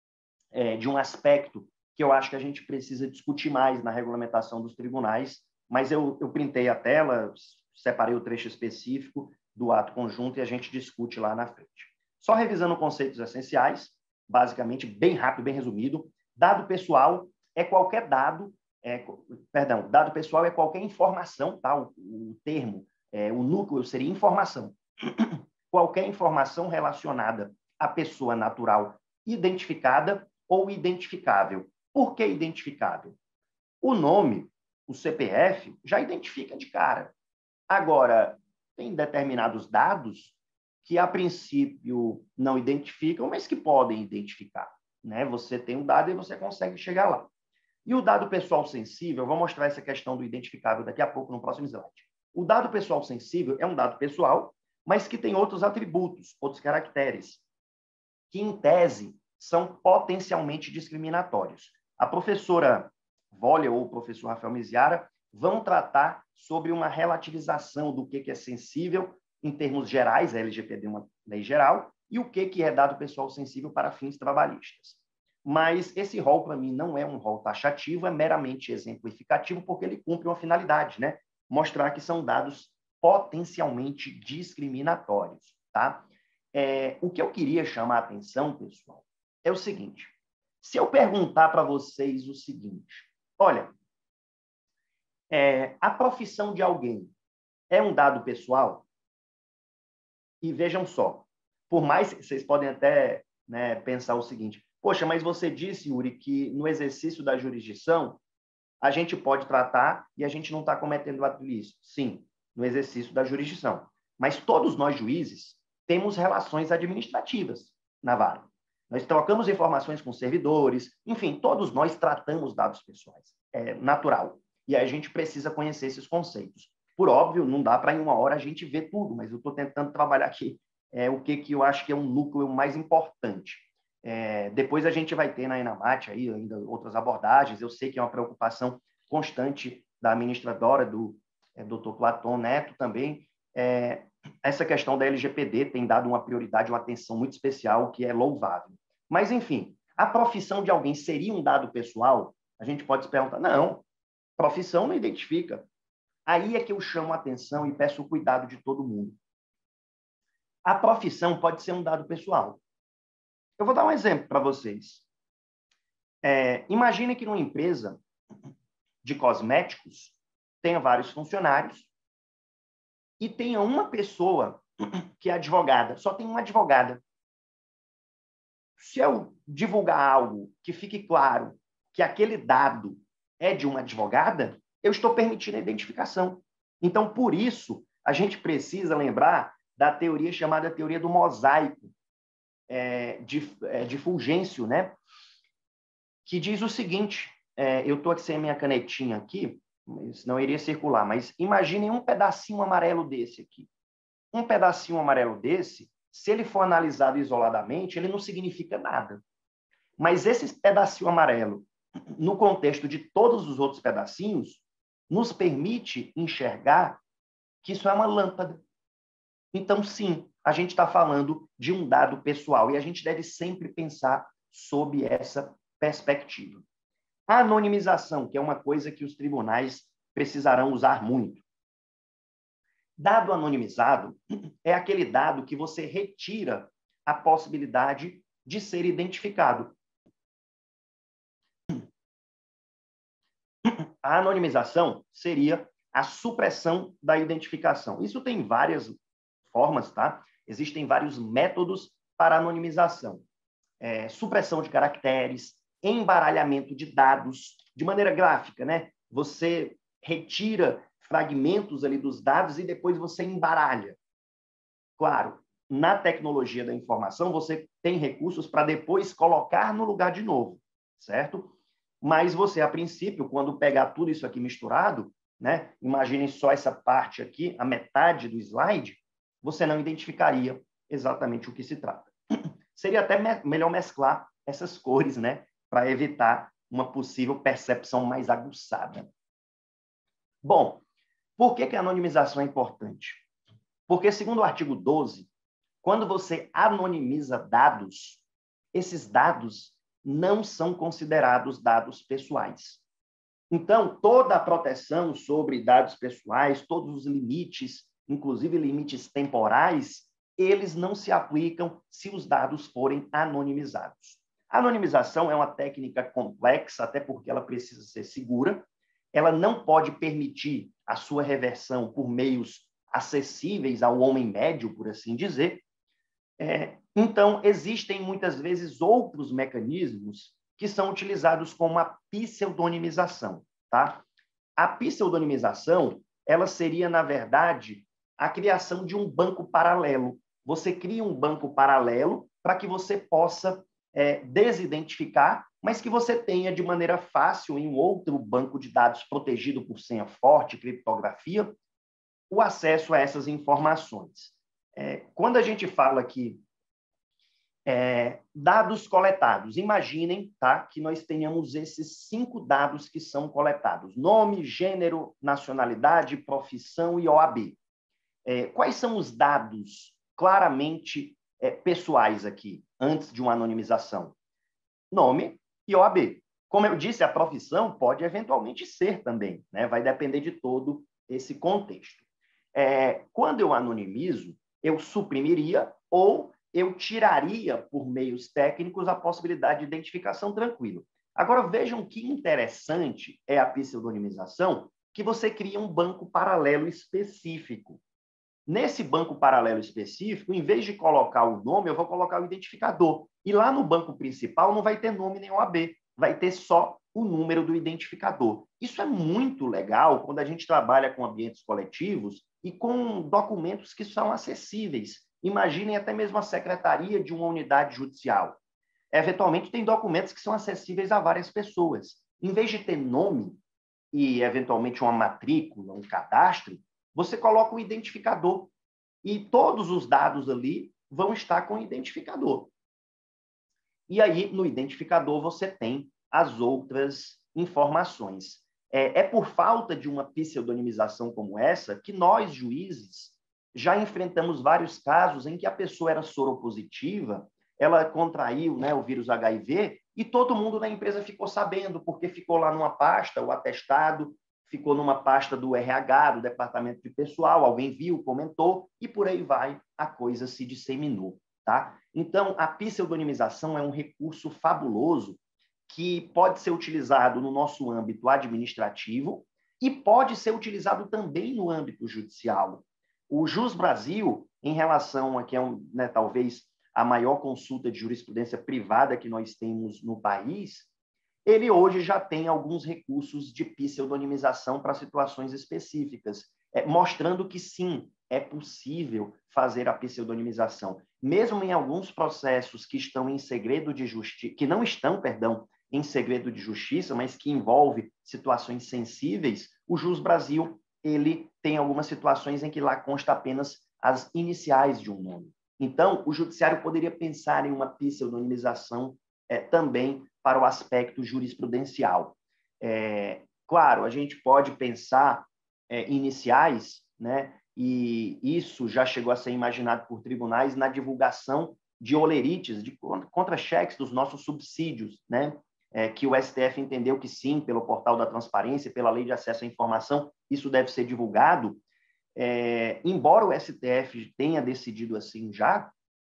é, de um aspecto que eu acho que a gente precisa discutir mais na regulamentação dos tribunais, mas eu, eu printei a tela, separei o trecho específico do ato conjunto e a gente discute lá na frente. Só revisando conceitos essenciais, basicamente, bem rápido, bem resumido, dado pessoal é qualquer dado, é, perdão, dado pessoal é qualquer informação, tá? o, o termo, é, o núcleo seria informação. Qualquer informação relacionada à pessoa natural identificada ou identificável. Por que identificável? O nome, o C P F, já identifica de cara. Agora, tem determinados dados que, a princípio, não identificam, mas que podem identificar, né? Você tem um dado e você consegue chegar lá. E o dado pessoal sensível, eu vou mostrar essa questão do identificável daqui a pouco no próximo slide. O dado pessoal sensível é um dado pessoal, mas que tem outros atributos, outros caracteres, que, em tese, são potencialmente discriminatórios. A professora Wólia ou o professor Rafael Miziara vão tratar sobre uma relativização do que é sensível em termos gerais, a L G P D é uma lei geral, e o que, que é dado pessoal sensível para fins trabalhistas. Mas esse rol, para mim, não é um rol taxativo, é meramente exemplificativo, porque ele cumpre uma finalidade, né? Mostrar que são dados potencialmente discriminatórios, tá? É, o que eu queria chamar a atenção, pessoal, é o seguinte. Se eu perguntar para vocês o seguinte, olha, é, a profissão de alguém é um dado pessoal? E vejam só, por mais que vocês podem até, né, pensar o seguinte, poxa, mas você disse, Yuri, que no exercício da jurisdição a gente pode tratar e a gente não está cometendo ato ilícito. Sim, no exercício da jurisdição. Mas todos nós, juízes, temos relações administrativas na vara. Nós trocamos informações com servidores, enfim, todos nós tratamos dados pessoais. É natural. E aí a gente precisa conhecer esses conceitos. Por óbvio, não dá para em uma hora a gente ver tudo, mas eu estou tentando trabalhar aqui é, o que, que eu acho que é um núcleo mais importante. É, depois a gente vai ter na ENAMAT aí ainda outras abordagens. Eu sei que é uma preocupação constante da administradora, do é, doutor Platon Neto também. É, essa questão da L G P D tem dado uma prioridade, uma atenção muito especial, que é louvável. Mas, enfim, a profissão de alguém seria um dado pessoal? A gente pode se perguntar, não, profissão não identifica. Aí é que eu chamo a atenção e peço o cuidado de todo mundo. A profissão pode ser um dado pessoal. Eu vou dar um exemplo para vocês. É, imagine que numa empresa de cosméticos tenha vários funcionários e tenha uma pessoa que é advogada, só tem uma advogada. Se eu divulgar algo que fique claro que aquele dado é de uma advogada, eu estou permitindo a identificação. Então, por isso, a gente precisa lembrar da teoria chamada teoria do mosaico, é, de, é, de Fulgêncio, né? Que diz o seguinte, é, eu estou aqui sem a minha canetinha aqui, senão iria circular, mas imaginem um pedacinho amarelo desse aqui. Um pedacinho amarelo desse, se ele for analisado isoladamente, ele não significa nada. Mas esse pedacinho amarelo, no contexto de todos os outros pedacinhos, nos permite enxergar que isso é uma lâmpada. Então, sim, a gente está falando de um dado pessoal e a gente deve sempre pensar sob essa perspectiva. A anonimização, que é uma coisa que os tribunais precisarão usar muito. Dado anonimizado é aquele dado que você retira a possibilidade de ser identificado. A anonimização seria a supressão da identificação. Isso tem várias formas, tá? Existem vários métodos para anonimização. É, supressão de caracteres, embaralhamento de dados, de maneira gráfica, né? Você retira fragmentos ali dos dados e depois você embaralha. Claro, na tecnologia da informação, você tem recursos para depois colocar no lugar de novo, certo? Mas você, a princípio, quando pegar tudo isso aqui misturado, né? Imaginem só essa parte aqui, a metade do slide, você não identificaria exatamente o que se trata. Seria até me- melhor mesclar essas cores, né? Para evitar uma possível percepção mais aguçada. Bom, por que que a anonimização é importante? Porque, segundo o artigo doze, quando você anonimiza dados, esses dados não são considerados dados pessoais. Então, toda a proteção sobre dados pessoais, todos os limites, inclusive limites temporais, eles não se aplicam se os dados forem anonimizados. A anonimização é uma técnica complexa, até porque ela precisa ser segura. Ela não pode permitir a sua reversão por meios acessíveis ao homem médio, por assim dizer. É, então, existem muitas vezes outros mecanismos que são utilizados como a pseudonimização, tá? A pseudonimização, ela seria, na verdade, a criação de um banco paralelo. Você cria um banco paralelo para que você possa é, desidentificar, mas que você tenha de maneira fácil em um outro banco de dados protegido por senha forte, criptografia, o acesso a essas informações. É, quando a gente fala aqui é, dados coletados, imaginem, tá, que nós tenhamos esses cinco dados que são coletados: nome, gênero, nacionalidade, profissão e O A B. É, quais são os dados claramente é, pessoais aqui, antes de uma anonimização? Nome e O A B. Como eu disse, a profissão pode eventualmente ser também, né? Vai depender de todo esse contexto. É, quando eu anonimizo, eu suprimiria ou eu tiraria, por meios técnicos, a possibilidade de identificação tranquilo. Agora, vejam que interessante é a pseudonimização, que você cria um banco paralelo específico. Nesse banco paralelo específico, em vez de colocar o nome, eu vou colocar o identificador. E lá no banco principal não vai ter nome nem O A B, vai ter só o número do identificador. Isso é muito legal quando a gente trabalha com ambientes coletivos e com documentos que são acessíveis. Imaginem até mesmo a secretaria de uma unidade judicial. Eventualmente, tem documentos que são acessíveis a várias pessoas. Em vez de ter nome e, eventualmente, uma matrícula, um cadastro, você coloca um identificador e todos os dados ali vão estar com o identificador. E aí, no identificador, você tem as outras informações. É, é por falta de uma pseudonimização como essa que nós, juízes, já enfrentamos vários casos em que a pessoa era soropositiva, ela contraiu, né, o vírus H I V e todo mundo na empresa ficou sabendo, porque ficou lá numa pasta, o atestado, ficou numa pasta do R H, do departamento de pessoal, alguém viu, comentou, e por aí vai, a coisa se disseminou. Tá? Então, a pseudonimização é um recurso fabuloso que pode ser utilizado no nosso âmbito administrativo e pode ser utilizado também no âmbito judicial. O Jus Brasil, em relação a que é um, né, talvez a maior consulta de jurisprudência privada que nós temos no país, ele hoje já tem alguns recursos de pseudonimização para situações específicas, é, mostrando que sim, é possível fazer a pseudonimização, mesmo em alguns processos que estão em segredo de justiça, que não estão, perdão, em segredo de justiça, mas que envolve situações sensíveis, o Jus Brasil, ele tem algumas situações em que lá consta apenas as iniciais de um nome. Então, o judiciário poderia pensar em uma pseudonimização é, também para o aspecto jurisprudencial. É, claro, a gente pode pensar é, iniciais, né? E isso já chegou a ser imaginado por tribunais na divulgação de olerites, de contra-cheques dos nossos subsídios, né? É, que o S T F entendeu que sim, pelo portal da transparência, pela lei de acesso à informação, isso deve ser divulgado. É, embora o S T F tenha decidido assim já,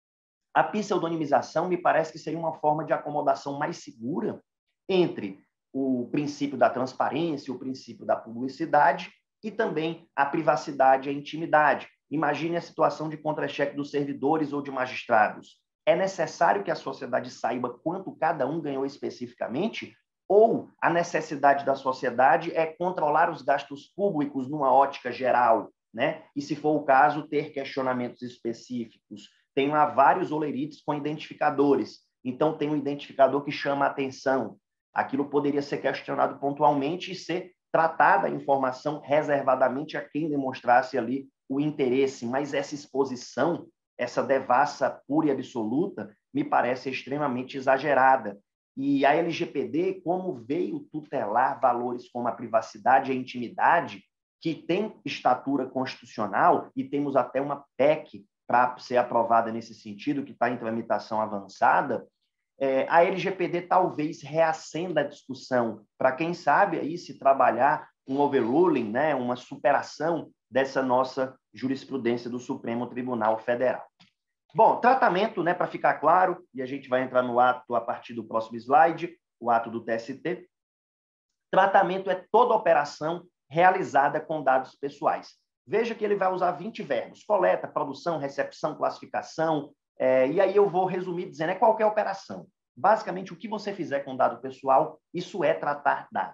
a pseudonimização me parece que seria uma forma de acomodação mais segura entre o princípio da transparência, o princípio da publicidade e também a privacidade e a intimidade. Imagine a situação de contra-cheque dos servidores ou de magistrados. É necessário que a sociedade saiba quanto cada um ganhou especificamente? Ou a necessidade da sociedade é controlar os gastos públicos numa ótica geral, né? E, se for o caso, ter questionamentos específicos? Tem lá vários olerites com identificadores. Então, tem um identificador que chama a atenção. Aquilo poderia ser questionado pontualmente e ser tratada a informação reservadamente a quem demonstrasse ali o interesse. Mas essa exposição, essa devassa pura e absoluta, me parece extremamente exagerada. E a L G P D, como veio tutelar valores como a privacidade e a intimidade, que tem estatura constitucional, e temos até uma P E C para ser aprovada nesse sentido, que está em tramitação avançada, é, a L G P D talvez reacenda a discussão para, quem sabe, aí se trabalhar um overruling, né, uma superação dessa nossa jurisprudência do Supremo Tribunal Federal. Bom, tratamento, né, para ficar claro, e a gente vai entrar no ato a partir do próximo slide, o ato do T S T. Tratamento é toda operação realizada com dados pessoais. Veja que ele vai usar vinte verbos: coleta, produção, recepção, classificação, é, e aí eu vou resumir dizendo é qualquer operação. Basicamente, o que você fizer com dado pessoal, isso é tratar dado.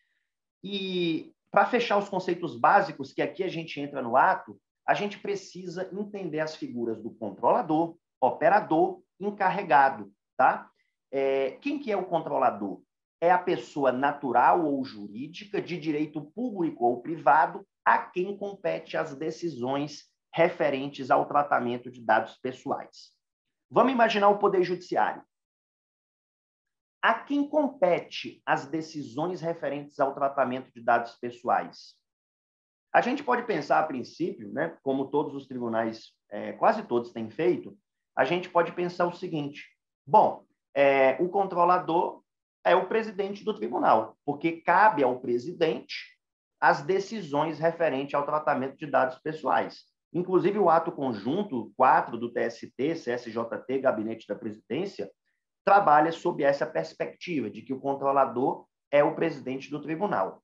E, para fechar os conceitos básicos, que aqui a gente entra no ato, a gente precisa entender as figuras do controlador, operador, encarregado. Tá? É, quem que é o controlador? É a pessoa natural ou jurídica, de direito público ou privado, a quem compete as decisões referentes ao tratamento de dados pessoais. Vamos imaginar o Poder Judiciário. A quem compete as decisões referentes ao tratamento de dados pessoais? A gente pode pensar, a princípio, né, como todos os tribunais, é, quase todos têm feito, a gente pode pensar o seguinte: bom, é, o controlador é o presidente do tribunal, porque cabe ao presidente as decisões referentes ao tratamento de dados pessoais. Inclusive, o ato conjunto quatro do T S T, C S J T, Gabinete da Presidência, trabalha sob essa perspectiva de que o controlador é o presidente do tribunal.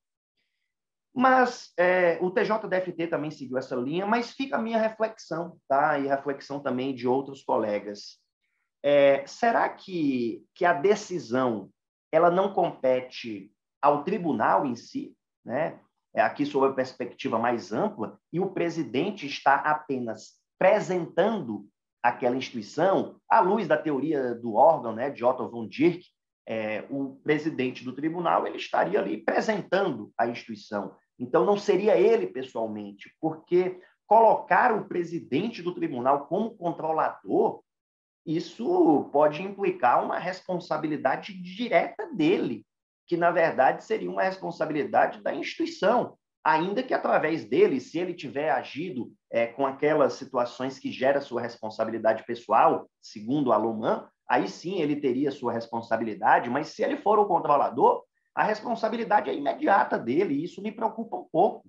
Mas é, o T J D F T também seguiu essa linha, mas fica a minha reflexão, tá? E reflexão também de outros colegas. É, será que, que a decisão ela não compete ao tribunal em si, né? É, aqui sob a perspectiva mais ampla, e o presidente está apenas apresentando aquela instituição, à luz da teoria do órgão, né, de Otto von Dierck, é, o presidente do tribunal ele estaria ali apresentando a instituição. Então, não seria ele pessoalmente, porque colocar o presidente do tribunal como controlador, isso pode implicar uma responsabilidade direta dele, que, na verdade, seria uma responsabilidade da instituição, ainda que através dele, se ele tiver agido é, com aquelas situações que geram sua responsabilidade pessoal, segundo a Loman, aí sim ele teria sua responsabilidade, mas se ele for o controlador, a responsabilidade é imediata dele, e isso me preocupa um pouco,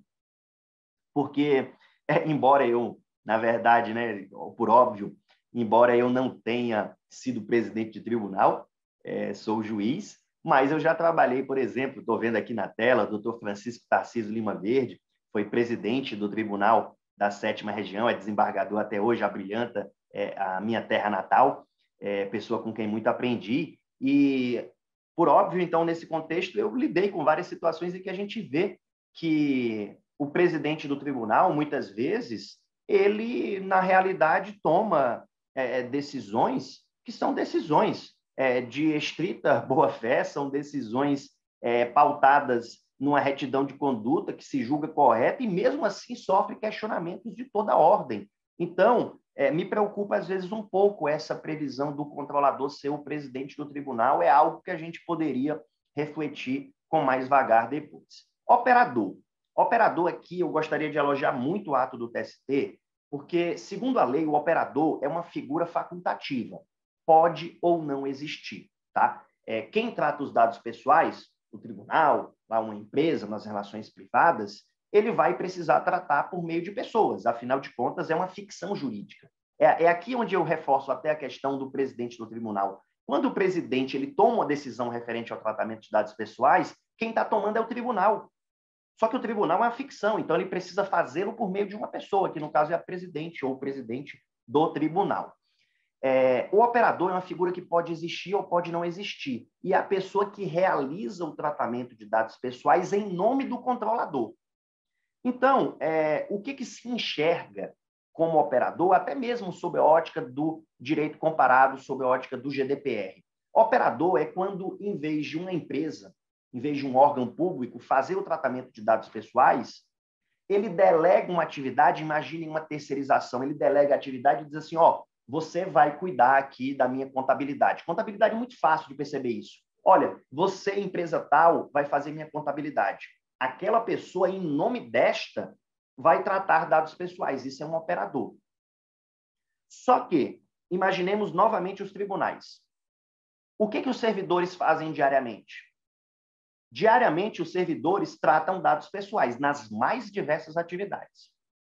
porque, é, embora eu, na verdade, né, por óbvio, embora eu não tenha sido presidente de tribunal, é, sou juiz, mas eu já trabalhei, por exemplo, estou vendo aqui na tela, o doutor Francisco Tarcísio Lima Verde, foi presidente do Tribunal da Sétima Região, é desembargador até hoje, abrilhanta é, a minha terra natal, é, pessoa com quem muito aprendi, e, por óbvio, então, nesse contexto, eu lidei com várias situações em que a gente vê que o presidente do tribunal, muitas vezes, ele, na realidade, toma é, decisões que são decisões é, de estrita boa-fé, são decisões é, pautadas numa retidão de conduta que se julga correta e, mesmo assim, sofre questionamentos de toda ordem. Então, é, me preocupa, às vezes, um pouco essa previsão do controlador ser o presidente do tribunal, é algo que a gente poderia refletir com mais vagar depois. Operador. Operador aqui, eu gostaria de elogiar muito o ato do T S T, porque, segundo a lei, o operador é uma figura facultativa, pode ou não existir. Tá? É, quem trata os dados pessoais, o tribunal, lá uma empresa, nas relações privadas, ele vai precisar tratar por meio de pessoas, afinal de contas, é uma ficção jurídica. É, é aqui onde eu reforço até a questão do presidente do tribunal. Quando o presidente ele toma uma decisão referente ao tratamento de dados pessoais, quem está tomando é o tribunal. Só que o tribunal é uma ficção, então ele precisa fazê-lo por meio de uma pessoa, que no caso é a presidente ou o presidente do tribunal. É, o operador é uma figura que pode existir ou pode não existir, e é a pessoa que realiza o tratamento de dados pessoais em nome do controlador. Então, é, o que, que se enxerga como operador, até mesmo sob a ótica do direito comparado, sob a ótica do G D P R? Operador é quando, em vez de uma empresa, em vez de um órgão público fazer o tratamento de dados pessoais, ele delega uma atividade, imagine uma terceirização, ele delega a atividade e diz assim, ó, você vai cuidar aqui da minha contabilidade. Contabilidade é muito fácil de perceber isso. Olha, você, empresa tal, vai fazer minha contabilidade. Aquela pessoa, em nome desta, vai tratar dados pessoais. Isso é um operador. Só que, imaginemos novamente os tribunais. O que, que os servidores fazem diariamente? Diariamente, os servidores tratam dados pessoais nas mais diversas atividades.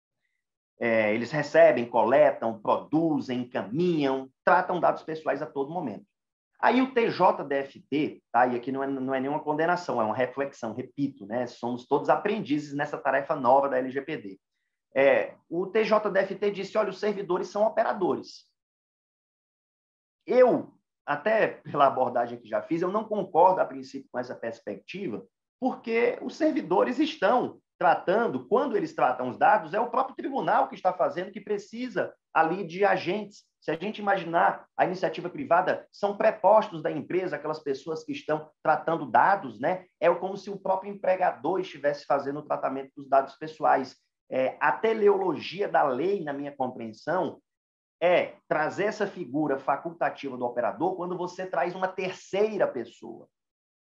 É, eles recebem, coletam, produzem, encaminham, tratam dados pessoais a todo momento. Aí o T J D F T, tá? E aqui não é, não é nenhuma condenação, é uma reflexão, repito, né? Somos todos aprendizes nessa tarefa nova da L G P D. É, o T J D F T disse, olha, os servidores são operadores. Eu, até pela abordagem que já fiz, eu não concordo a princípio com essa perspectiva, porque os servidores estão tratando, quando eles tratam os dados, é o próprio tribunal que está fazendo, que precisa ali de agentes. Se a gente imaginar a iniciativa privada, são prepostos da empresa, aquelas pessoas que estão tratando dados, né? É como se o próprio empregador estivesse fazendo o tratamento dos dados pessoais. É, a teleologia da lei, na minha compreensão, é trazer essa figura facultativa do operador quando você traz uma terceira pessoa.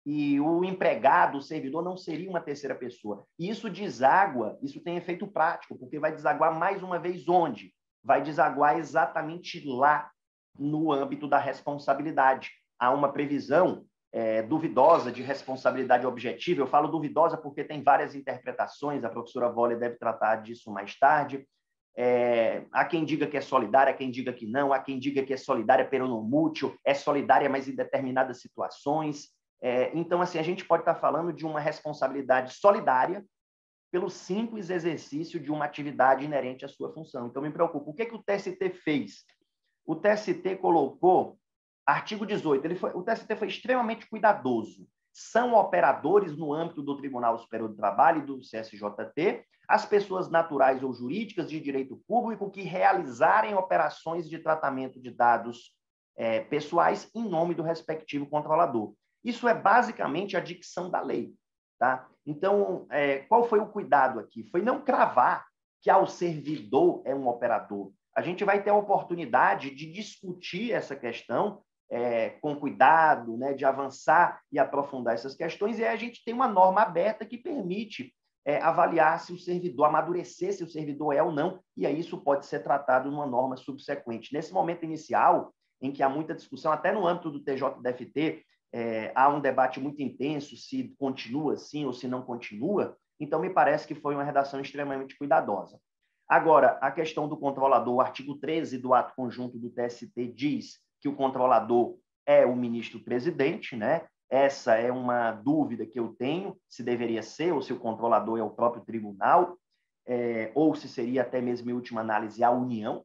e o empregado, o servidor, não seria uma terceira pessoa. E isso deságua, isso tem efeito prático, porque vai desaguar mais uma vez onde? Vai desaguar exatamente lá, no âmbito da responsabilidade. Há uma previsão é, duvidosa de responsabilidade objetiva. Eu falo duvidosa porque tem várias interpretações, a professora Voller deve tratar disso mais tarde. É, há quem diga que é solidária, há quem diga que não, há quem diga que é solidária pero não mútil, é solidária, mas em determinadas situações. É, então, assim, a gente pode estar falando de uma responsabilidade solidária pelo simples exercício de uma atividade inerente à sua função. Então, me preocupa. O que, que o T S T fez? O T S T colocou, artigo dezoito, ele foi, o T S T foi extremamente cuidadoso. São operadores no âmbito do Tribunal Superior do Trabalho e do C S J T, as pessoas naturais ou jurídicas de direito público que realizarem operações de tratamento de dados é, pessoais em nome do respectivo controlador. Isso é basicamente a dicção da lei. Tá? Então, é, qual foi o cuidado aqui? Foi não cravar que ah, o servidor é um operador. A gente vai ter a oportunidade de discutir essa questão é, com cuidado, né, de avançar e aprofundar essas questões, e aí a gente tem uma norma aberta que permite é, avaliar se o servidor, amadurecer se o servidor é ou não, e aí isso pode ser tratado numa norma subsequente. Nesse momento inicial, em que há muita discussão, até no âmbito do T J D F T, é, há um debate muito intenso se continua assim ou se não continua, então me parece que foi uma redação extremamente cuidadosa. Agora, a questão do controlador, o artigo treze do ato conjunto do T S T diz que o controlador é o ministro-presidente, né? Essa é uma dúvida que eu tenho, se deveria ser, ou se o controlador é o próprio tribunal, é, ou se seria até mesmo, em última análise, a União.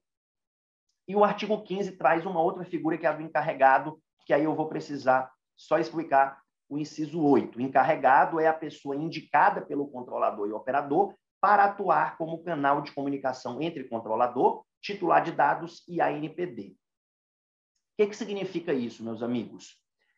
E o artigo quinze traz uma outra figura, que é a do encarregado, que aí eu vou precisar só explicar o inciso oito. O encarregado é a pessoa indicada pelo controlador e operador para atuar como canal de comunicação entre controlador, titular de dados e a N P D. O que, que significa isso, meus amigos?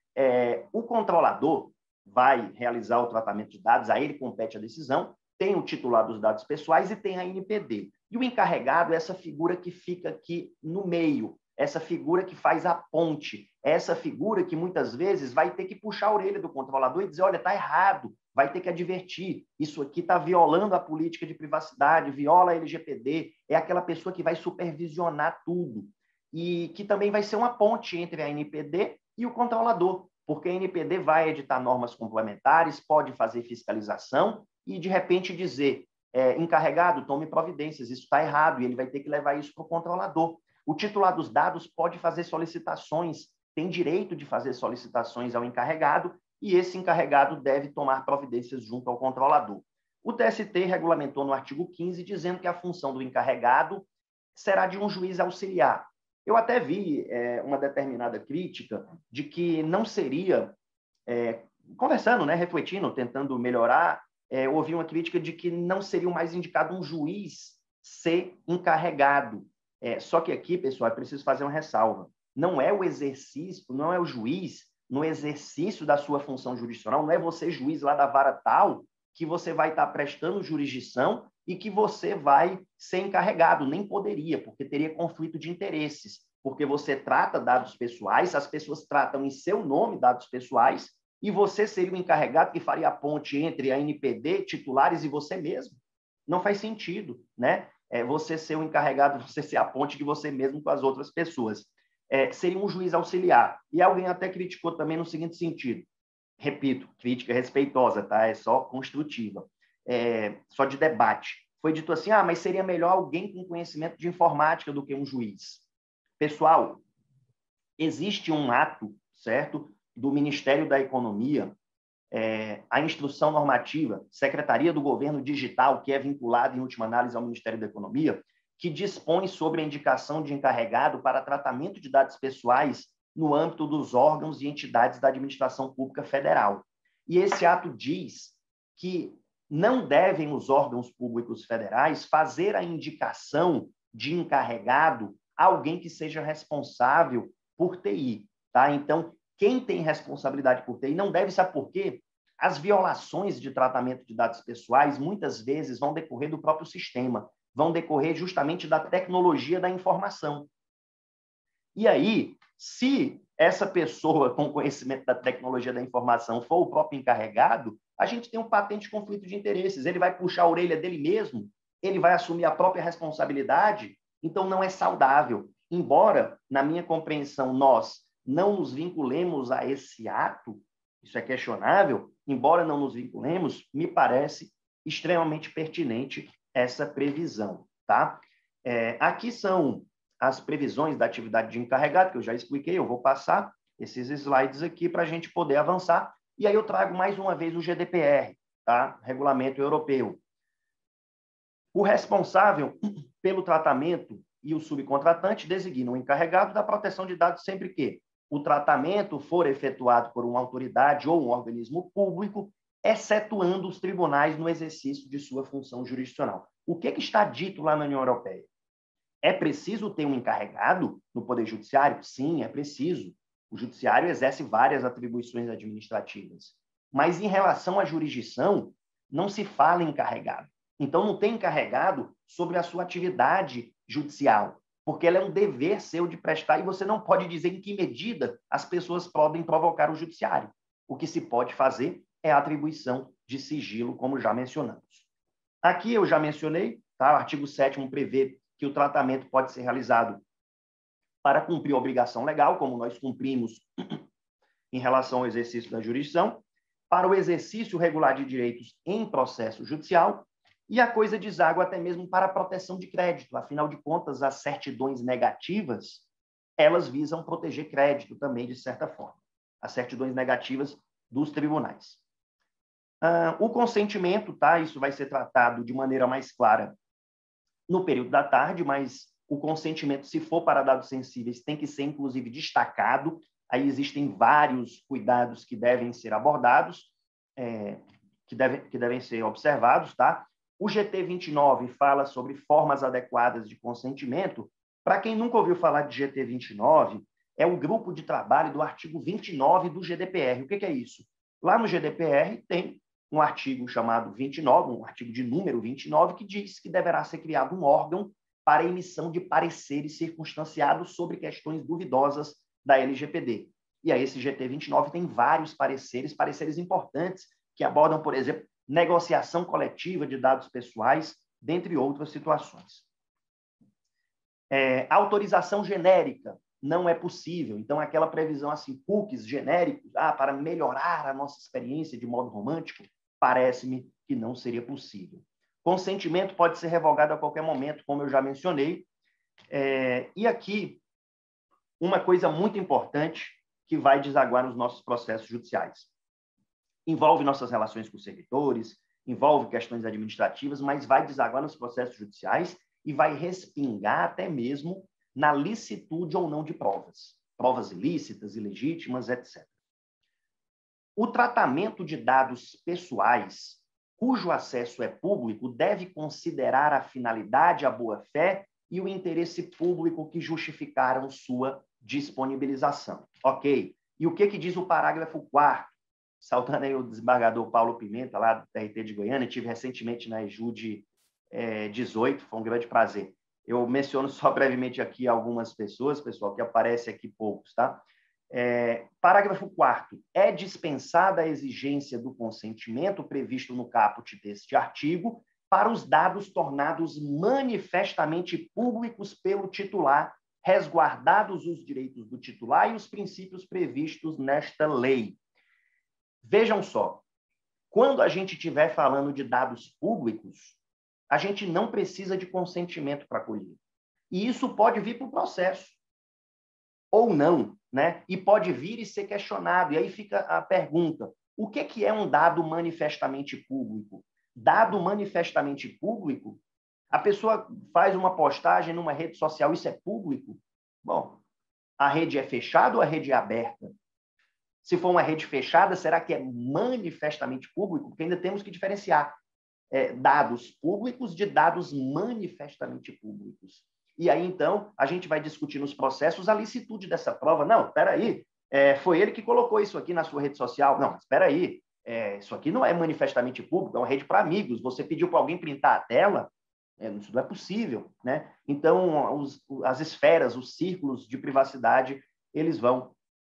É, o controlador vai realizar o tratamento de dados, a ele compete a decisão, tem o titular dos dados pessoais e tem a N P D. E o encarregado é essa figura que fica aqui no meio, essa figura que faz a ponte, essa figura que muitas vezes vai ter que puxar a orelha do controlador e dizer, olha, está errado, vai ter que advertir, isso aqui está violando a política de privacidade, viola a L G P D, é aquela pessoa que vai supervisionar tudo. E que também vai ser uma ponte entre a N P D e o controlador, porque a N P D vai editar normas complementares, pode fazer fiscalização e, de repente, dizer, é, encarregado, tome providências, isso está errado, e ele vai ter que levar isso para o controlador. O titular dos dados pode fazer solicitações, tem direito de fazer solicitações ao encarregado, e esse encarregado deve tomar providências junto ao controlador. O T S T regulamentou no artigo quinze, dizendo que a função do encarregado será de um juiz auxiliar. Eu até vi é, uma determinada crítica de que não seria, é, conversando, né, refletindo, tentando melhorar, é, ouvi uma crítica de que não seria mais indicado um juiz ser encarregado. É, só que aqui, pessoal, é preciso fazer uma ressalva. Não é o exercício, não é o juiz no exercício da sua função jurisdicional, não é você, juiz lá da vara tal, que você vai estar prestando jurisdição e que você vai ser encarregado. Nem poderia, porque teria conflito de interesses, porque você trata dados pessoais, as pessoas tratam em seu nome dados pessoais, e você seria o encarregado que faria a ponte entre a N P D, titulares e você mesmo. Não faz sentido, né? É você ser o encarregado, você ser a ponte de você mesmo com as outras pessoas. É, seria um juiz auxiliar. E alguém até criticou também no seguinte sentido. Repito, crítica respeitosa, tá? É só construtiva, é, só de debate. Foi dito assim, ah, mas seria melhor alguém com conhecimento de informática do que um juiz. Pessoal, existe um ato, certo, do Ministério da Economia, é, a instrução normativa, Secretaria do Governo Digital, que é vinculada, em última análise, ao Ministério da Economia, que dispõe sobre a indicação de encarregado para tratamento de dados pessoais no âmbito dos órgãos e entidades da administração pública federal. E esse ato diz que não devem os órgãos públicos federais fazer a indicação de encarregado a alguém que seja responsável por T I. Tá? Então, quem tem responsabilidade por T I não deve, sabe por quê? As violações de tratamento de dados pessoais muitas vezes vão decorrer do próprio sistema, vão decorrer justamente da tecnologia da informação. E aí, se essa pessoa com conhecimento da tecnologia da informação for o próprio encarregado, a gente tem um patente conflito de interesses. Ele vai puxar a orelha dele mesmo, ele vai assumir a própria responsabilidade, então não é saudável. Embora, na minha compreensão, nós não nos vinculemos a esse ato, isso é questionável, embora não nos vinculemos, me parece extremamente pertinente essa previsão, tá? É, aqui são as previsões da atividade de encarregado, que eu já expliquei, eu vou passar esses slides aqui para a gente poder avançar, e aí eu trago mais uma vez o G D P R, tá? Regulamento Europeu. O responsável pelo tratamento e o subcontratante designam o encarregado da proteção de dados sempre que o tratamento for efetuado por uma autoridade ou um organismo público, excetuando os tribunais no exercício de sua função jurisdicional. O que, que está dito lá na União Europeia? É preciso ter um encarregado no Poder Judiciário? Sim, é preciso. O Judiciário exerce várias atribuições administrativas. Mas, em relação à jurisdição, não se fala em encarregado. Então, não tem encarregado sobre a sua atividade judicial, porque ela é um dever seu de prestar e você não pode dizer em que medida as pessoas podem provocar o Judiciário. O que se pode fazer é a atribuição de sigilo, como já mencionamos. Aqui eu já mencionei, tá? O artigo sétimo prevê que o tratamento pode ser realizado para cumprir a obrigação legal, como nós cumprimos em relação ao exercício da jurisdição, para o exercício regular de direitos em processo judicial, e a coisa deságua até mesmo para a proteção de crédito. Afinal de contas, as certidões negativas, elas visam proteger crédito também, de certa forma. As certidões negativas dos tribunais. Ah, o consentimento, tá? Isso vai ser tratado de maneira mais clara no período da tarde, mas o consentimento, se for para dados sensíveis, tem que ser, inclusive, destacado. Aí existem vários cuidados que devem ser abordados, é, que, deve, que devem ser observados, tá? O G T vinte e nove fala sobre formas adequadas de consentimento. Para quem nunca ouviu falar de G T vinte e nove, é o grupo de trabalho do artigo vinte e nove do G D P R. O que, que é isso? Lá no G D P R tem um artigo chamado vinte e nove, um artigo de número vinte e nove, que diz que deverá ser criado um órgão para emissão de pareceres circunstanciados sobre questões duvidosas da L G P D. E aí esse G T vinte e nove tem vários pareceres, pareceres importantes, que abordam, por exemplo, negociação coletiva de dados pessoais, dentre outras situações. É, autorização genérica não é possível. Então, aquela previsão assim, cookies genéricos, ah, para melhorar a nossa experiência de modo romântico, parece-me que não seria possível. Consentimento pode ser revogado a qualquer momento, como eu já mencionei. É, e aqui, uma coisa muito importante que vai desaguar nos nossos processos judiciais. Envolve nossas relações com os servidores, envolve questões administrativas, mas vai desaguar nos processos judiciais e vai respingar até mesmo na licitude ou não de provas. Provas ilícitas, ilegítimas, etcétera. O tratamento de dados pessoais, cujo acesso é público, deve considerar a finalidade, a boa-fé e o interesse público que justificaram sua disponibilização. Ok. E o que, que diz o parágrafo quarto? Saltando aí o desembargador Paulo Pimenta, lá do T R T de Goiânia, tive recentemente na EJUDE é, dezoito, foi um grande prazer. Eu menciono só brevemente aqui algumas pessoas, pessoal, que aparece aqui poucos, tá? É, parágrafo quarto. É dispensada a exigência do consentimento previsto no caput deste artigo para os dados tornados manifestamente públicos pelo titular, resguardados os direitos do titular e os princípios previstos nesta lei. Vejam só, quando a gente estiver falando de dados públicos, a gente não precisa de consentimento para colher. E isso pode vir para o processo, ou não, né? E pode vir e ser questionado. E aí fica a pergunta, o que, que é um dado manifestamente público? Dado manifestamente público, a pessoa faz uma postagem numa rede social, isso é público? Bom, a rede é fechada ou a rede é aberta? Se for uma rede fechada, será que é manifestamente público? Porque ainda temos que diferenciar é, dados públicos de dados manifestamente públicos. E aí, então, a gente vai discutir nos processos a licitude dessa prova. Não, espera aí, é, foi ele que colocou isso aqui na sua rede social. Não, espera aí, é, isso aqui não é manifestamente público, é uma rede para amigos. Você pediu para alguém printar a tela, é, isso não é possível, né? Então, os, as esferas, os círculos de privacidade, eles vão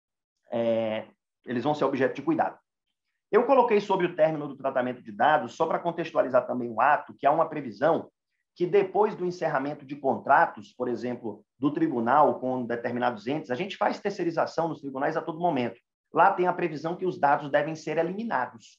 é, eles vão ser objeto de cuidado. Eu coloquei sobre o término do tratamento de dados, só para contextualizar também o ato, que há uma previsão que depois do encerramento de contratos, por exemplo, do tribunal com determinados entes, a gente faz terceirização nos tribunais a todo momento. Lá tem a previsão que os dados devem ser eliminados.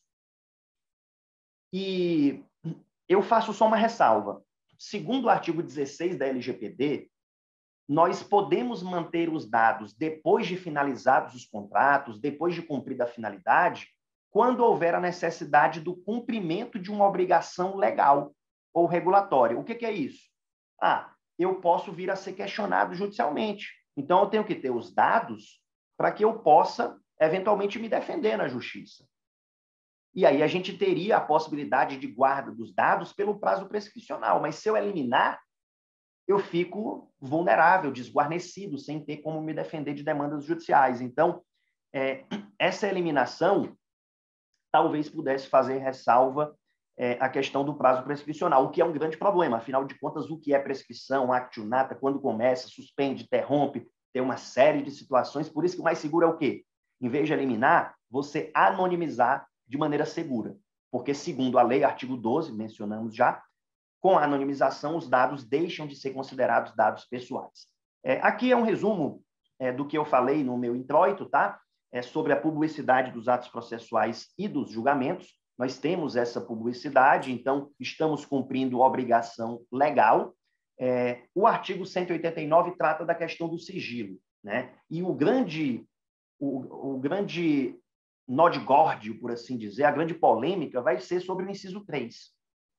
E eu faço só uma ressalva. Segundo o artigo dezesseis da L G P D, nós podemos manter os dados depois de finalizados os contratos, depois de cumprida a finalidade, quando houver a necessidade do cumprimento de uma obrigação legal ou regulatória. O que, que é isso? Ah, eu posso vir a ser questionado judicialmente. Então, eu tenho que ter os dados para que eu possa, eventualmente, me defender na justiça. E aí a gente teria a possibilidade de guarda dos dados pelo prazo prescricional. Mas se eu eliminar, eu fico vulnerável, desguarnecido, sem ter como me defender de demandas judiciais. Então, é, essa eliminação talvez pudesse fazer ressalva é, a questão do prazo prescricional, o que é um grande problema. Afinal de contas, o que é prescrição, actio nata, quando começa, suspende, interrompe, tem uma série de situações. Por isso que o mais seguro é o quê? Em vez de eliminar, você anonimizar de maneira segura. Porque, segundo a lei, artigo doze, mencionamos já, com a anonimização, os dados deixam de ser considerados dados pessoais. É, aqui é um resumo é, do que eu falei no meu introito, tá? É sobre a publicidade dos atos processuais e dos julgamentos. Nós temos essa publicidade, então estamos cumprindo obrigação legal. É, o artigo cento e oitenta e nove trata da questão do sigilo, né? E o grande, o, o grande nó de górdio, por assim dizer, a grande polêmica vai ser sobre o inciso três,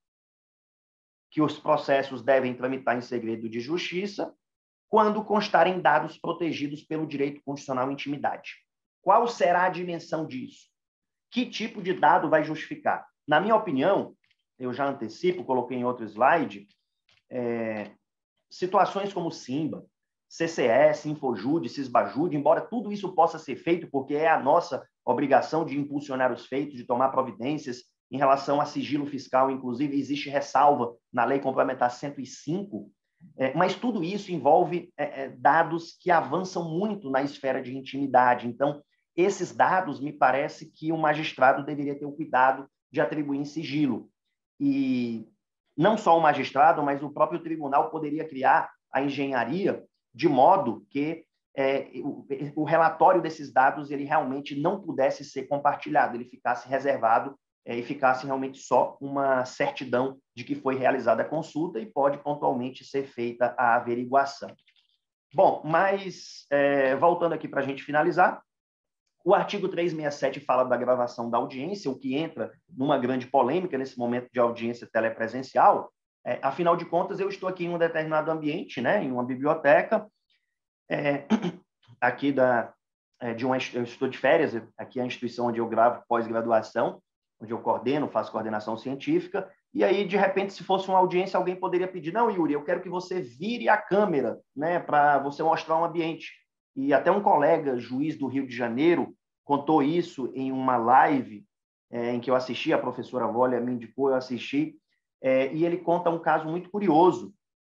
que os processos devem tramitar em segredo de justiça quando constarem dados protegidos pelo direito constitucional à intimidade. Qual será a dimensão disso? Que tipo de dado vai justificar? Na minha opinião, eu já antecipo, coloquei em outro slide, é, situações como Simba, C C S, Infojude, Cisbajude, embora tudo isso possa ser feito porque é a nossa obrigação de impulsionar os feitos, de tomar providências em relação a sigilo fiscal, inclusive existe ressalva na Lei Complementar cento e cinco, é, mas tudo isso envolve é, é, dados que avançam muito na esfera de intimidade. Então, esses dados, me parece que o magistrado deveria ter o cuidado de atribuir em sigilo. E não só o magistrado, mas o próprio tribunal poderia criar a engenharia de modo que é, o, o relatório desses dados ele realmente não pudesse ser compartilhado, ele ficasse reservado é, e ficasse realmente só uma certidão de que foi realizada a consulta e pode pontualmente ser feita a averiguação. Bom, mas é, voltando aqui para a gente finalizar, o artigo trezentos e sessenta e sete fala da gravação da audiência, o que entra numa grande polêmica nesse momento de audiência telepresencial. É, afinal de contas, eu estou aqui em um determinado ambiente, né, em uma biblioteca, é, aqui da, é, de uma, eu estou de férias, aqui é a instituição onde eu gravo pós-graduação, onde eu coordeno, faço coordenação científica, e aí, de repente, se fosse uma audiência, alguém poderia pedir, não, Yuri, eu quero que você vire a câmera, né, para você mostrar um ambiente. E até um colega, juiz do Rio de Janeiro, contou isso em uma live é, em que eu assisti, a professora Vólia me indicou, eu assisti, é, e ele conta um caso muito curioso,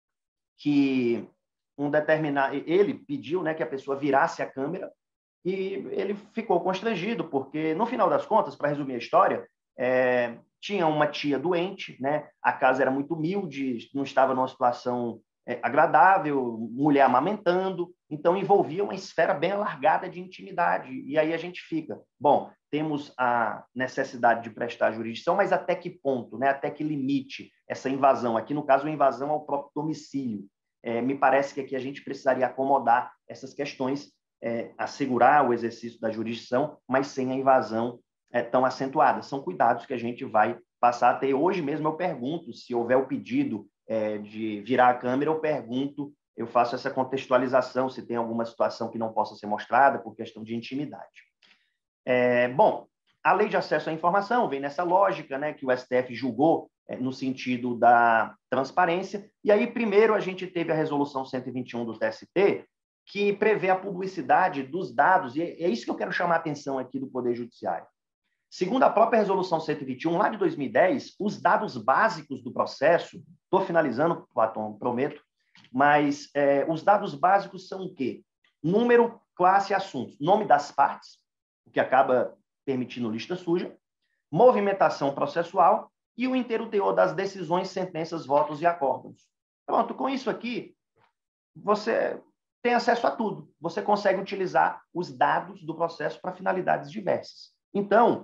que um determinado, ele pediu, né, que a pessoa virasse a câmera, e ele ficou constrangido, porque, no final das contas, para resumir a história, é, tinha uma tia doente, né, a casa era muito humilde, não estava numa situação é, agradável, mulher amamentando, então envolvia uma esfera bem alargada de intimidade. E aí a gente fica, bom, temos a necessidade de prestar jurisdição, mas até que ponto, né? Até que limite essa invasão? Aqui, no caso, a invasão ao próprio domicílio. É, me parece que aqui a gente precisaria acomodar essas questões, é, assegurar o exercício da jurisdição, mas sem a invasão é, tão acentuada. São cuidados que a gente vai passar a ter. Hoje mesmo eu pergunto, se houver o pedido é, de virar a câmera, eu pergunto, eu faço essa contextualização, se tem alguma situação que não possa ser mostrada por questão de intimidade. É, bom, a lei de acesso à informação vem nessa lógica, né, que o S T F julgou é, no sentido da transparência, e aí primeiro a gente teve a resolução cento e vinte e um do T S T, que prevê a publicidade dos dados, e é isso que eu quero chamar a atenção aqui do Poder Judiciário. Segundo a própria resolução cento e vinte e um, lá de dois mil e dez, os dados básicos do processo, estou finalizando, Platão, prometo, mas é, os dados básicos são o quê? Número, classe e assuntos. Nome das partes, o que acaba permitindo lista suja, movimentação processual e o inteiro teor das decisões, sentenças, votos e acórdãos. Pronto, com isso aqui, você tem acesso a tudo. Você consegue utilizar os dados do processo para finalidades diversas. Então,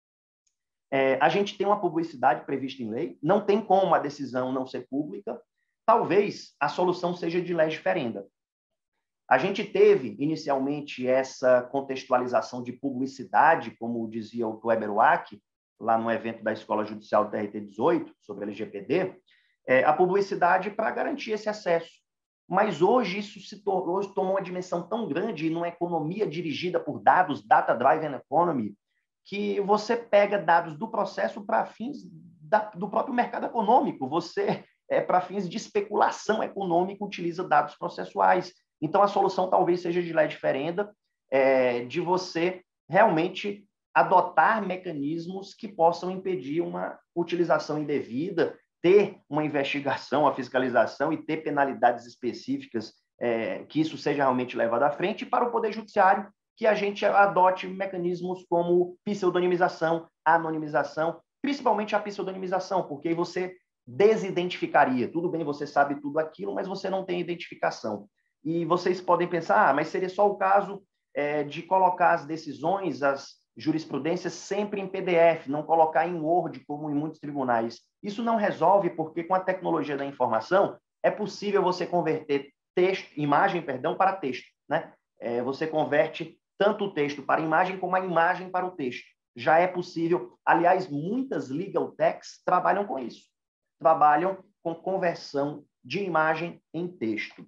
é, a gente tem uma publicidade prevista em lei, não tem como a decisão não ser pública. Talvez a solução seja de lei diferenda. A gente teve, inicialmente, essa contextualização de publicidade, como dizia o Kleber Wack, lá no evento da Escola Judicial do T R T dezoito, sobre L G P D, é, a publicidade para garantir esse acesso. Mas hoje isso se tornou, hoje tomou uma dimensão tão grande numa economia dirigida por dados, data-driven economy, que você pega dados do processo para fins da, do próprio mercado econômico. Você, é, para fins de especulação econômica, utiliza dados processuais. Então, a solução talvez seja de lei diferenda, é, de você realmente adotar mecanismos que possam impedir uma utilização indevida, ter uma investigação, a fiscalização e ter penalidades específicas, é, que isso seja realmente levado à frente, e para o Poder Judiciário, que a gente adote mecanismos como pseudonimização, anonimização, principalmente a pseudonimização, porque aí você desidentificaria. Tudo bem, você sabe tudo aquilo, mas você não tem identificação. E vocês podem pensar, ah, mas seria só o caso é, de colocar as decisões, as jurisprudências sempre em P D F, não colocar em Word, como em muitos tribunais. Isso não resolve, porque com a tecnologia da informação é possível você converter texto, imagem, perdão, para texto, né? É, você converte tanto o texto para a imagem como a imagem para o texto. Já é possível. Aliás, muitas legal techs trabalham com isso. Trabalham com conversão de imagem em texto.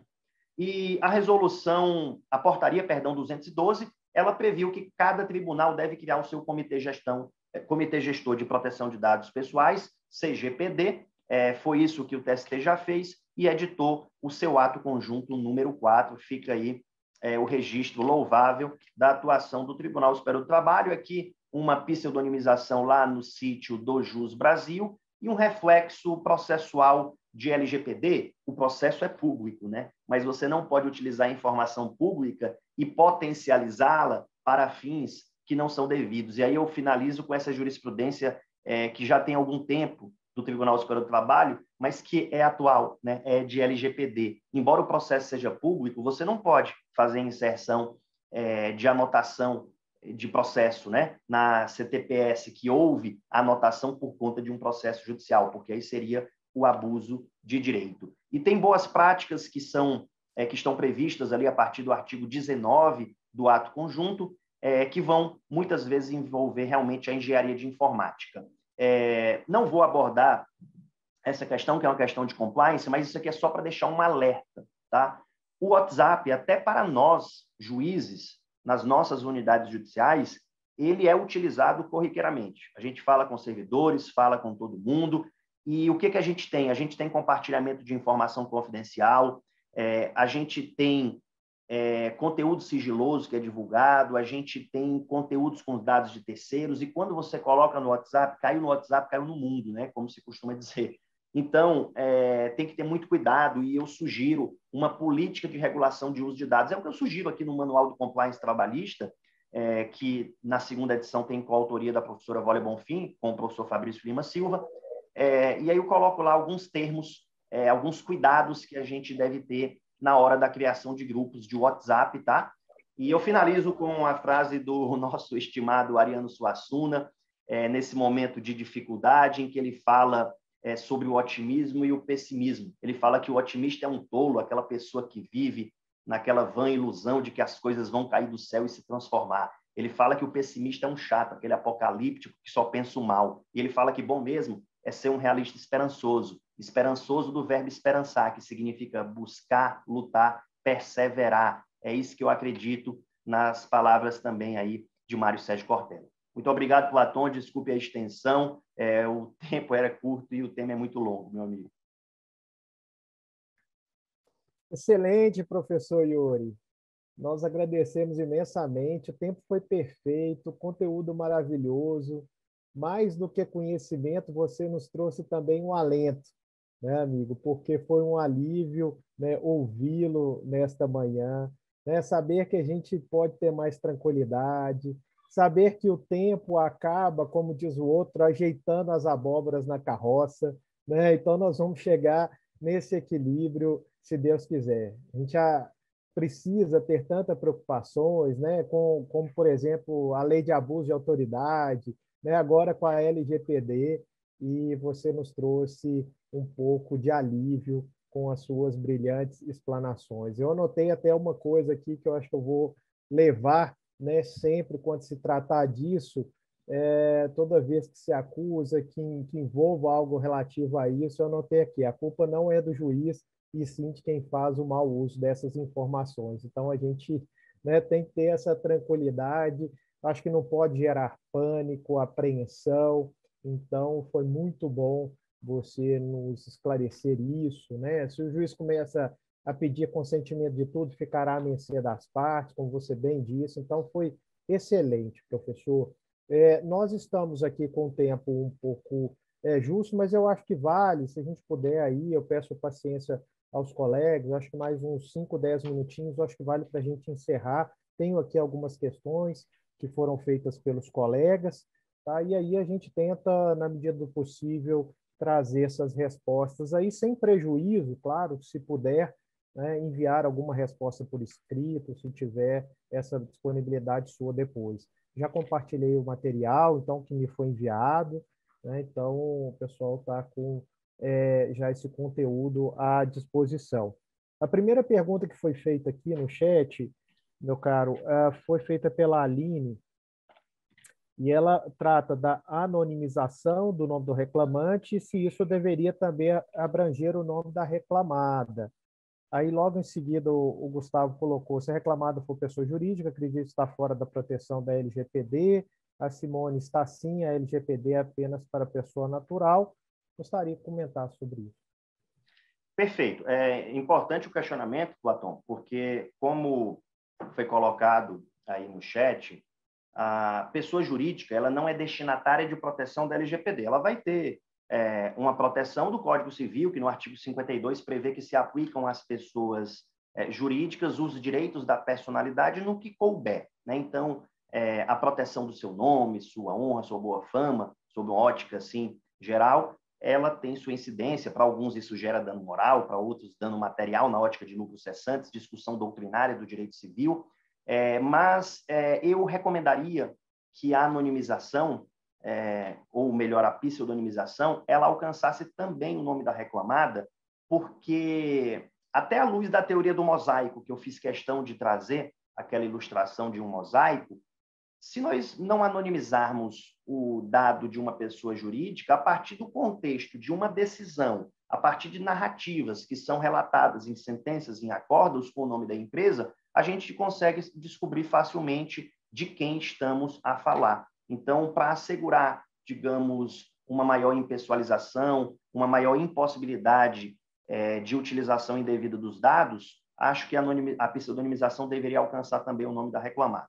E a resolução, a portaria, perdão, duzentos e doze, ela previu que cada tribunal deve criar o seu comitê, gestão, comitê gestor de proteção de dados pessoais, C G P D. É, foi isso que o T S T já fez e editou o seu ato conjunto número quatro. Fica aí é, o registro louvável da atuação do Tribunal Superior do Trabalho. Aqui uma pseudonimização lá no sítio do Jus Brasil e um reflexo processual de L G P D. O processo é público, né? Mas você não pode utilizar a informação pública e potencializá-la para fins que não são devidos. E aí eu finalizo com essa jurisprudência é, que já tem algum tempo do Tribunal Superior do Trabalho, mas que é atual, né? É de L G P D. Embora o processo seja público, você não pode fazer inserção é, de anotação de processo, né? Na C T P S, que houve anotação por conta de um processo judicial, porque aí seria o abuso de direito. E tem boas práticas que são é, que estão previstas ali a partir do artigo dezenove do ato conjunto, é, que vão muitas vezes envolver realmente a engenharia de informática. É, não vou abordar essa questão, que é uma questão de compliance, mas isso aqui é só para deixar um alerta, tá? O WhatsApp, até para nós, juízes, nas nossas unidades judiciais, ele é utilizado corriqueiramente. A gente fala com servidores, fala com todo mundo, e o que, que a gente tem? A gente tem compartilhamento de informação confidencial, é, a gente tem é, conteúdo sigiloso que é divulgado, a gente tem conteúdos com dados de terceiros, e quando você coloca no WhatsApp, caiu no WhatsApp, caiu no mundo, né? Como se costuma dizer. Então, é, tem que ter muito cuidado, e eu sugiro uma política de regulação de uso de dados. É o que eu sugiro aqui no Manual do Compliance Trabalhista, é, que na segunda edição tem coautoria da professora Vólia Bonfim, com o professor Fabrício Lima Silva, é, e aí eu coloco lá alguns termos, é, alguns cuidados que a gente deve ter na hora da criação de grupos de WhatsApp, tá? E eu finalizo com a frase do nosso estimado Ariano Suassuna, é, nesse momento de dificuldade, em que ele fala é, sobre o otimismo e o pessimismo. Ele fala que o otimista é um tolo, aquela pessoa que vive naquela vã ilusão de que as coisas vão cair do céu e se transformar. Ele fala que o pessimista é um chato, aquele apocalíptico que só pensa o mal. E ele fala que bom mesmo é ser um realista esperançoso. Esperançoso do verbo esperançar, que significa buscar, lutar, perseverar. É isso que eu acredito nas palavras também aí de Mário Sérgio Cortella. Muito obrigado, Platão. Desculpe a extensão. É, o tempo era curto e o tema é muito longo, meu amigo. Excelente, professor Yuri. Nós agradecemos imensamente. O tempo foi perfeito, conteúdo maravilhoso. Mais do que conhecimento, você nos trouxe também um alento, né, amigo? Porque foi um alívio, né, ouvi-lo nesta manhã. né? Saber que a gente pode ter mais tranquilidade, saber que o tempo acaba, como diz o outro, ajeitando as abóboras na carroça, né? Então, nós vamos chegar nesse equilíbrio, se Deus quiser. A gente já precisa ter tantas preocupações, né? Com, como, por exemplo, a lei de abuso de autoridade, né? Agora com a L G P D, e você nos trouxe um pouco de alívio com as suas brilhantes explanações. Eu anotei até uma coisa aqui que eu acho que eu vou levar, né, sempre quando se tratar disso, é, toda vez que se acusa que, que envolva algo relativo a isso, eu anotei aqui, a culpa não é do juiz, e sim de quem faz o mau uso dessas informações. Então, a gente, né, tem que ter essa tranquilidade, acho que não pode gerar pânico, apreensão. Então, foi muito bom você nos esclarecer isso, né? Se o juiz começa a pedir consentimento de tudo, ficará à mercê das partes, como você bem disse. Então, foi excelente, professor. É, nós estamos aqui com o tempo um pouco é, justo, mas eu acho que vale, se a gente puder aí, eu peço paciência aos colegas, acho que mais uns cinco, dez minutinhos, acho que vale para a gente encerrar. Tenho aqui algumas questões que foram feitas pelos colegas, tá? E aí a gente tenta, na medida do possível, trazer essas respostas aí, sem prejuízo, claro, se puder, né, enviar alguma resposta por escrito, se tiver essa disponibilidade sua depois. Já compartilhei o material, então, que me foi enviado, né, então o pessoal está com é, já esse conteúdo à disposição. A primeira pergunta que foi feita aqui no chat, meu caro, uh, foi feita pela Aline, e ela trata da anonimização do nome do reclamante e se isso deveria também abranger o nome da reclamada. Aí, logo em seguida, o, o Gustavo colocou, se a reclamada for pessoa jurídica, acredito estar fora da proteção da L G P D. A Simone está sim, a L G P D é apenas para pessoa natural. Gostaria de comentar sobre isso. Perfeito. É importante o questionamento, Platão, porque, como foi colocado aí no chat, a pessoa jurídica ela não é destinatária de proteção da L G P D. Ela vai ter é, uma proteção do Código Civil, que no artigo cinquenta e dois prevê que se aplicam às pessoas é, jurídicas os direitos da personalidade no que couber, né? Então, é, a proteção do seu nome, sua honra, sua boa fama, sob uma ótica assim, geral, ela tem sua incidência. Para alguns isso gera dano moral, para outros dano material na ótica de núcleos cessantes, discussão doutrinária do direito civil. É, mas é, eu recomendaria que a anonimização, é, ou melhor, a pseudonimização, ela alcançasse também o nome da reclamada, porque até à luz da teoria do mosaico, que eu fiz questão de trazer, aquela ilustração de um mosaico, se nós não anonimizarmos o dado de uma pessoa jurídica, a partir do contexto de uma decisão, a partir de narrativas que são relatadas em sentenças, em acordos com o nome da empresa, a gente consegue descobrir facilmente de quem estamos a falar. Então, para assegurar, digamos, uma maior impessoalização, uma maior impossibilidade é, de utilização indevida dos dados, acho que a, a pseudonimização deveria alcançar também o nome da reclamada.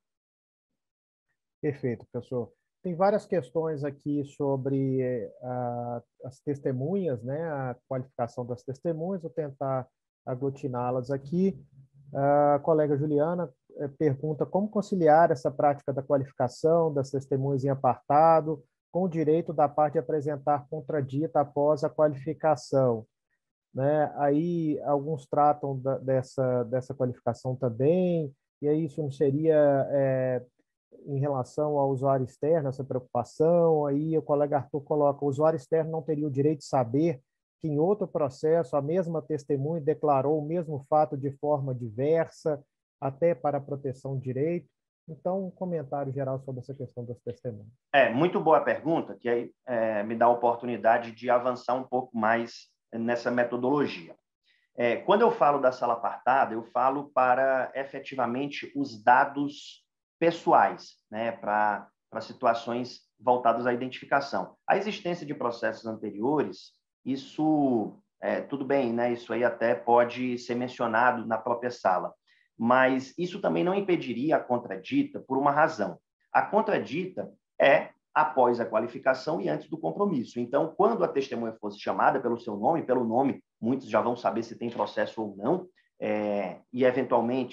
Perfeito, professor. Tem várias questões aqui sobre uh, as testemunhas, né, a qualificação das testemunhas, vou tentar aglutiná-las aqui. A colega Juliana eh, pergunta como conciliar essa prática da qualificação das testemunhas em apartado com o direito da parte de apresentar contradita após a qualificação, né? Aí alguns tratam da, dessa, dessa qualificação também, e aí isso não seria é, em relação ao usuário externo, essa preocupação. Aí o colega Arthur coloca, o usuário externo não teria o direito de saber que em outro processo a mesma testemunha declarou o mesmo fato de forma diversa, até para a proteção de direito. Então, um comentário geral sobre essa questão das testemunhas. É, muito boa pergunta, que aí é, me dá a oportunidade de avançar um pouco mais nessa metodologia. É, quando eu falo da sala apartada, eu falo para efetivamente os dados pessoais, né, para, para situações voltadas à identificação. A existência de processos anteriores, isso, é, tudo bem, né, isso aí até pode ser mencionado na própria sala, mas isso também não impediria a contradita por uma razão. A contradita é após a qualificação e antes do compromisso. Então, quando a testemunha fosse chamada pelo seu nome, pelo nome, muitos já vão saber se tem processo ou não, é, e, eventualmente,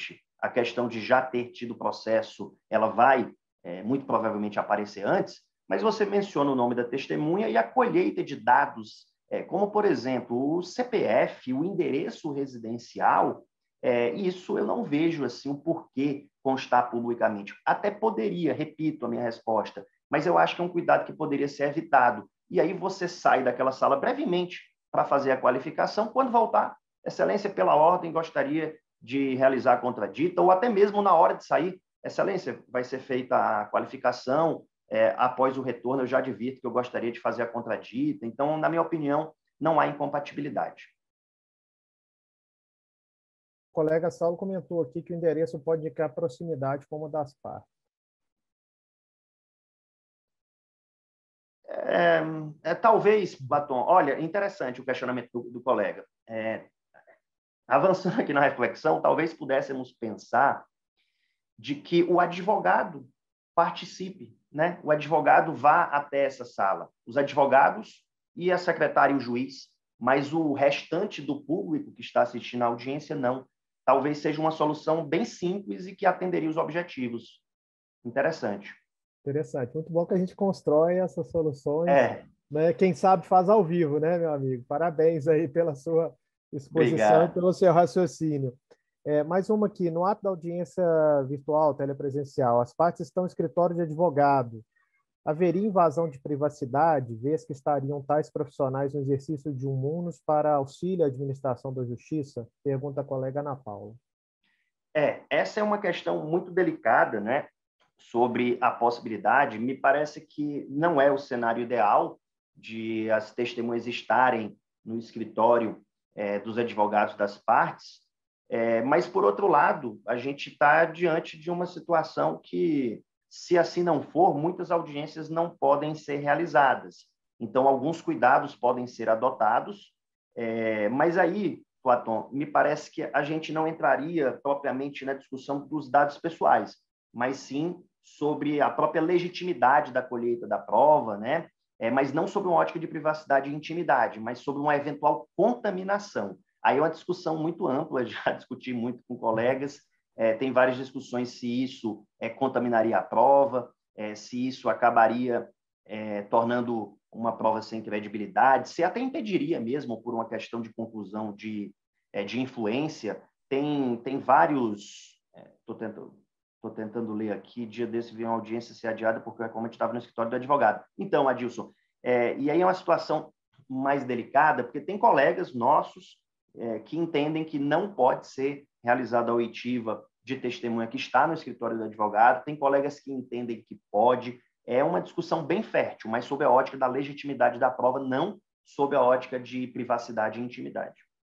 a questão de já ter tido processo, ela vai, é, muito provavelmente, aparecer antes, mas você menciona o nome da testemunha e a colheita de dados, é, como, por exemplo, o C P F, o endereço residencial, é, isso eu não vejo assim, o porquê constar publicamente. Até poderia, repito a minha resposta, mas eu acho que é um cuidado que poderia ser evitado. E aí você sai daquela sala brevemente para fazer a qualificação. Quando voltar, Excelência, pela ordem, gostaria de realizar a contradita, ou até mesmo na hora de sair, Excelência, vai ser feita a qualificação, é, após o retorno eu já advirto que eu gostaria de fazer a contradita. Então, na minha opinião, não há incompatibilidade. O colega Saulo comentou aqui que o endereço pode indicar proximidade como das partes. É, é, talvez, Batom, olha, interessante o questionamento do, do colega. É, avançando aqui na reflexão, talvez pudéssemos pensar de que o advogado participe, né? O advogado vá até essa sala. Os advogados e a secretária e o juiz, mas o restante do público que está assistindo à audiência, não. Talvez seja uma solução bem simples e que atenderia os objetivos. Interessante. Interessante. Muito bom que a gente constrói essas soluções, É, né? Quem sabe faz ao vivo, né, meu amigo? Parabéns aí pela sua exposição e obrigado. pelo seu raciocínio. É, mais uma aqui. No ato da audiência virtual, telepresencial, as partes estão no escritório de advogado. Haveria invasão de privacidade, vez que estariam tais profissionais no exercício de um munus para auxílio à administração da justiça? Pergunta a colega Ana Paula. É, essa é uma questão muito delicada, né? Sobre a possibilidade. Me parece que não é o cenário ideal de as testemunhas estarem no escritório é, dos advogados das partes, é, mas, por outro lado, a gente está diante de uma situação que, se assim não for, muitas audiências não podem ser realizadas. Então, alguns cuidados podem ser adotados, é, mas aí, Platão, me parece que a gente não entraria propriamente na discussão dos dados pessoais, mas sim sobre a própria legitimidade da colheita da prova, né? É, mas não sobre uma ótica de privacidade e intimidade, mas sobre uma eventual contaminação. Aí é uma discussão muito ampla, já discuti muito com colegas, é, tem várias discussões se isso é, contaminaria a prova, é, se isso acabaria é, tornando uma prova sem credibilidade, se até impediria mesmo por uma questão de conclusão de, é, de influência. Tem, tem vários... Estou é, tentando... Estou tentando ler aqui, dia desse veio uma audiência ser adiada porque eu realmente estava no escritório do advogado. Então, Adilson, é, e aí é uma situação mais delicada, porque tem colegas nossos é, que entendem que não pode ser realizada a oitiva de testemunha que está no escritório do advogado, tem colegas que entendem que pode. É uma discussão bem fértil, mas sob a ótica da legitimidade da prova, não sob a ótica de privacidade e intimidade.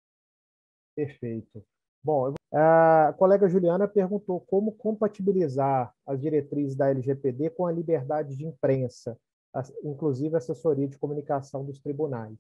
Perfeito. Bom, a colega Juliana perguntou como compatibilizar as diretrizes da L G P D com a liberdade de imprensa, inclusive a assessoria de comunicação dos tribunais.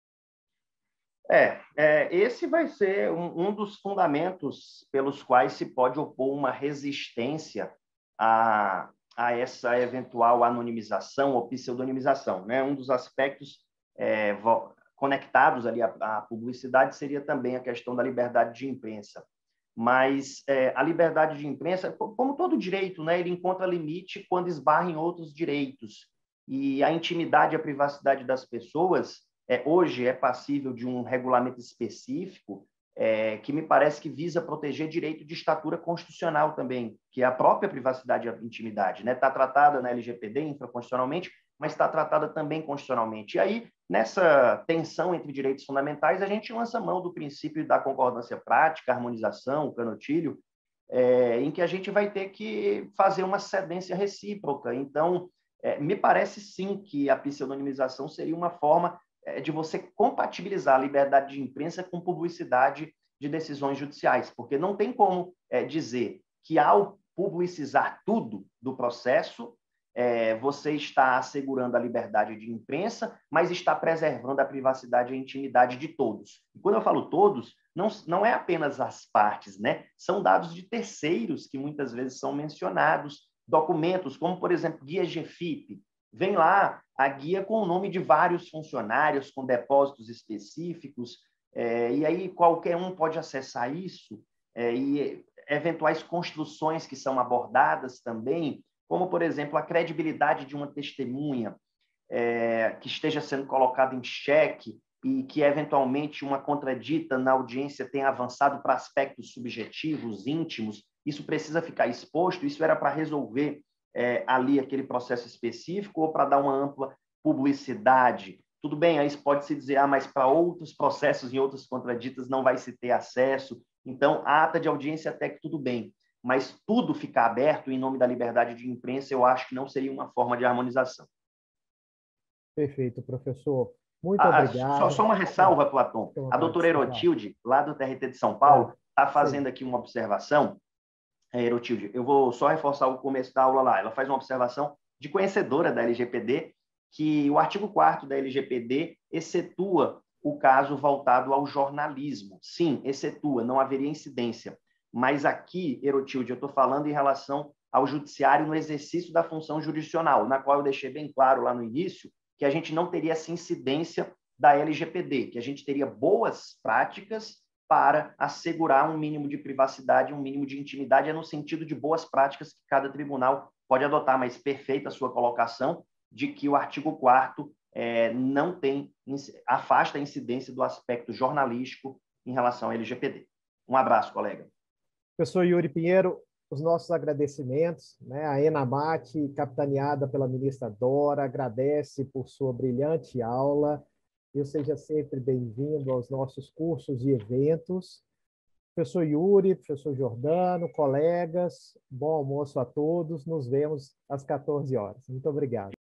É, é esse vai ser um, um dos fundamentos pelos quais se pode opor uma resistência a, a essa eventual anonimização ou pseudonimização, né? Um dos aspectos é, conectados ali à, à publicidade seria também a questão da liberdade de imprensa. Mas é, a liberdade de imprensa, como todo direito, né, ele encontra limite quando esbarra em outros direitos. E a intimidade e a privacidade das pessoas, é, hoje, é passível de um regulamento específico é, que me parece que visa proteger direito de estatura constitucional também, que é a própria privacidade e a intimidade. Né? Está tratada na L G P D infraconstitucionalmente, mas está tratada também constitucionalmente. E aí, nessa tensão entre direitos fundamentais, a gente lança mão do princípio da concordância prática, harmonização, canotilho, é, em que a gente vai ter que fazer uma cedência recíproca. Então, é, me parece sim que a pseudonimização seria uma forma é, de você compatibilizar a liberdade de imprensa com publicidade de decisões judiciais, porque não tem como é, dizer que, ao publicizar tudo do processo, É, você está assegurando a liberdade de imprensa, mas está preservando a privacidade e a intimidade de todos. E quando eu falo todos, não, não é apenas as partes, né? São dados de terceiros que muitas vezes são mencionados, documentos como, por exemplo, guia G F I P. Vem lá a guia com o nome de vários funcionários, com depósitos específicos, é, e aí qualquer um pode acessar isso, é, e eventuais construções que são abordadas também, como, por exemplo, a credibilidade de uma testemunha é, que esteja sendo colocada em xeque e que, eventualmente, uma contradita na audiência tenha avançado para aspectos subjetivos, íntimos, isso precisa ficar exposto, isso era para resolver é, ali aquele processo específico ou para dar uma ampla publicidade. Tudo bem, aí pode-se dizer, ah, mas para outros processos em outras contraditas não vai se ter acesso. Então, a ata de audiência até que tudo bem, mas tudo ficar aberto em nome da liberdade de imprensa, eu acho que não seria uma forma de harmonização. Perfeito, professor. Muito Ah, só, obrigado. só uma ressalva, Platão. A doutora Erotilde, lá do T R T de São Paulo, está fazendo aqui uma observação. É, Erotilde, eu vou só reforçar o começo da aula lá. Ela faz uma observação de conhecedora da L G P D, que o artigo quarto da L G P D excetua o caso voltado ao jornalismo. Sim, excetua, não haveria incidência. Mas aqui, Erotilde, eu estou falando em relação ao judiciário no exercício da função jurisdicional, na qual eu deixei bem claro lá no início que a gente não teria essa incidência da L G P D, que a gente teria boas práticas para assegurar um mínimo de privacidade, um mínimo de intimidade, é no sentido de boas práticas que cada tribunal pode adotar, mas perfeita a sua colocação de que o artigo quarto é, não tem, afasta a incidência do aspecto jornalístico em relação à L G P D. Um abraço, colega. Professor Yuri Pinheiro, os nossos agradecimentos, né? A ENAMAT, capitaneada pela ministra Dora, agradece por sua brilhante aula. E seja sempre bem-vindo aos nossos cursos e eventos. Professor Yuri, professor Jordano, colegas, bom almoço a todos. Nos vemos às quatorze horas. Muito obrigado.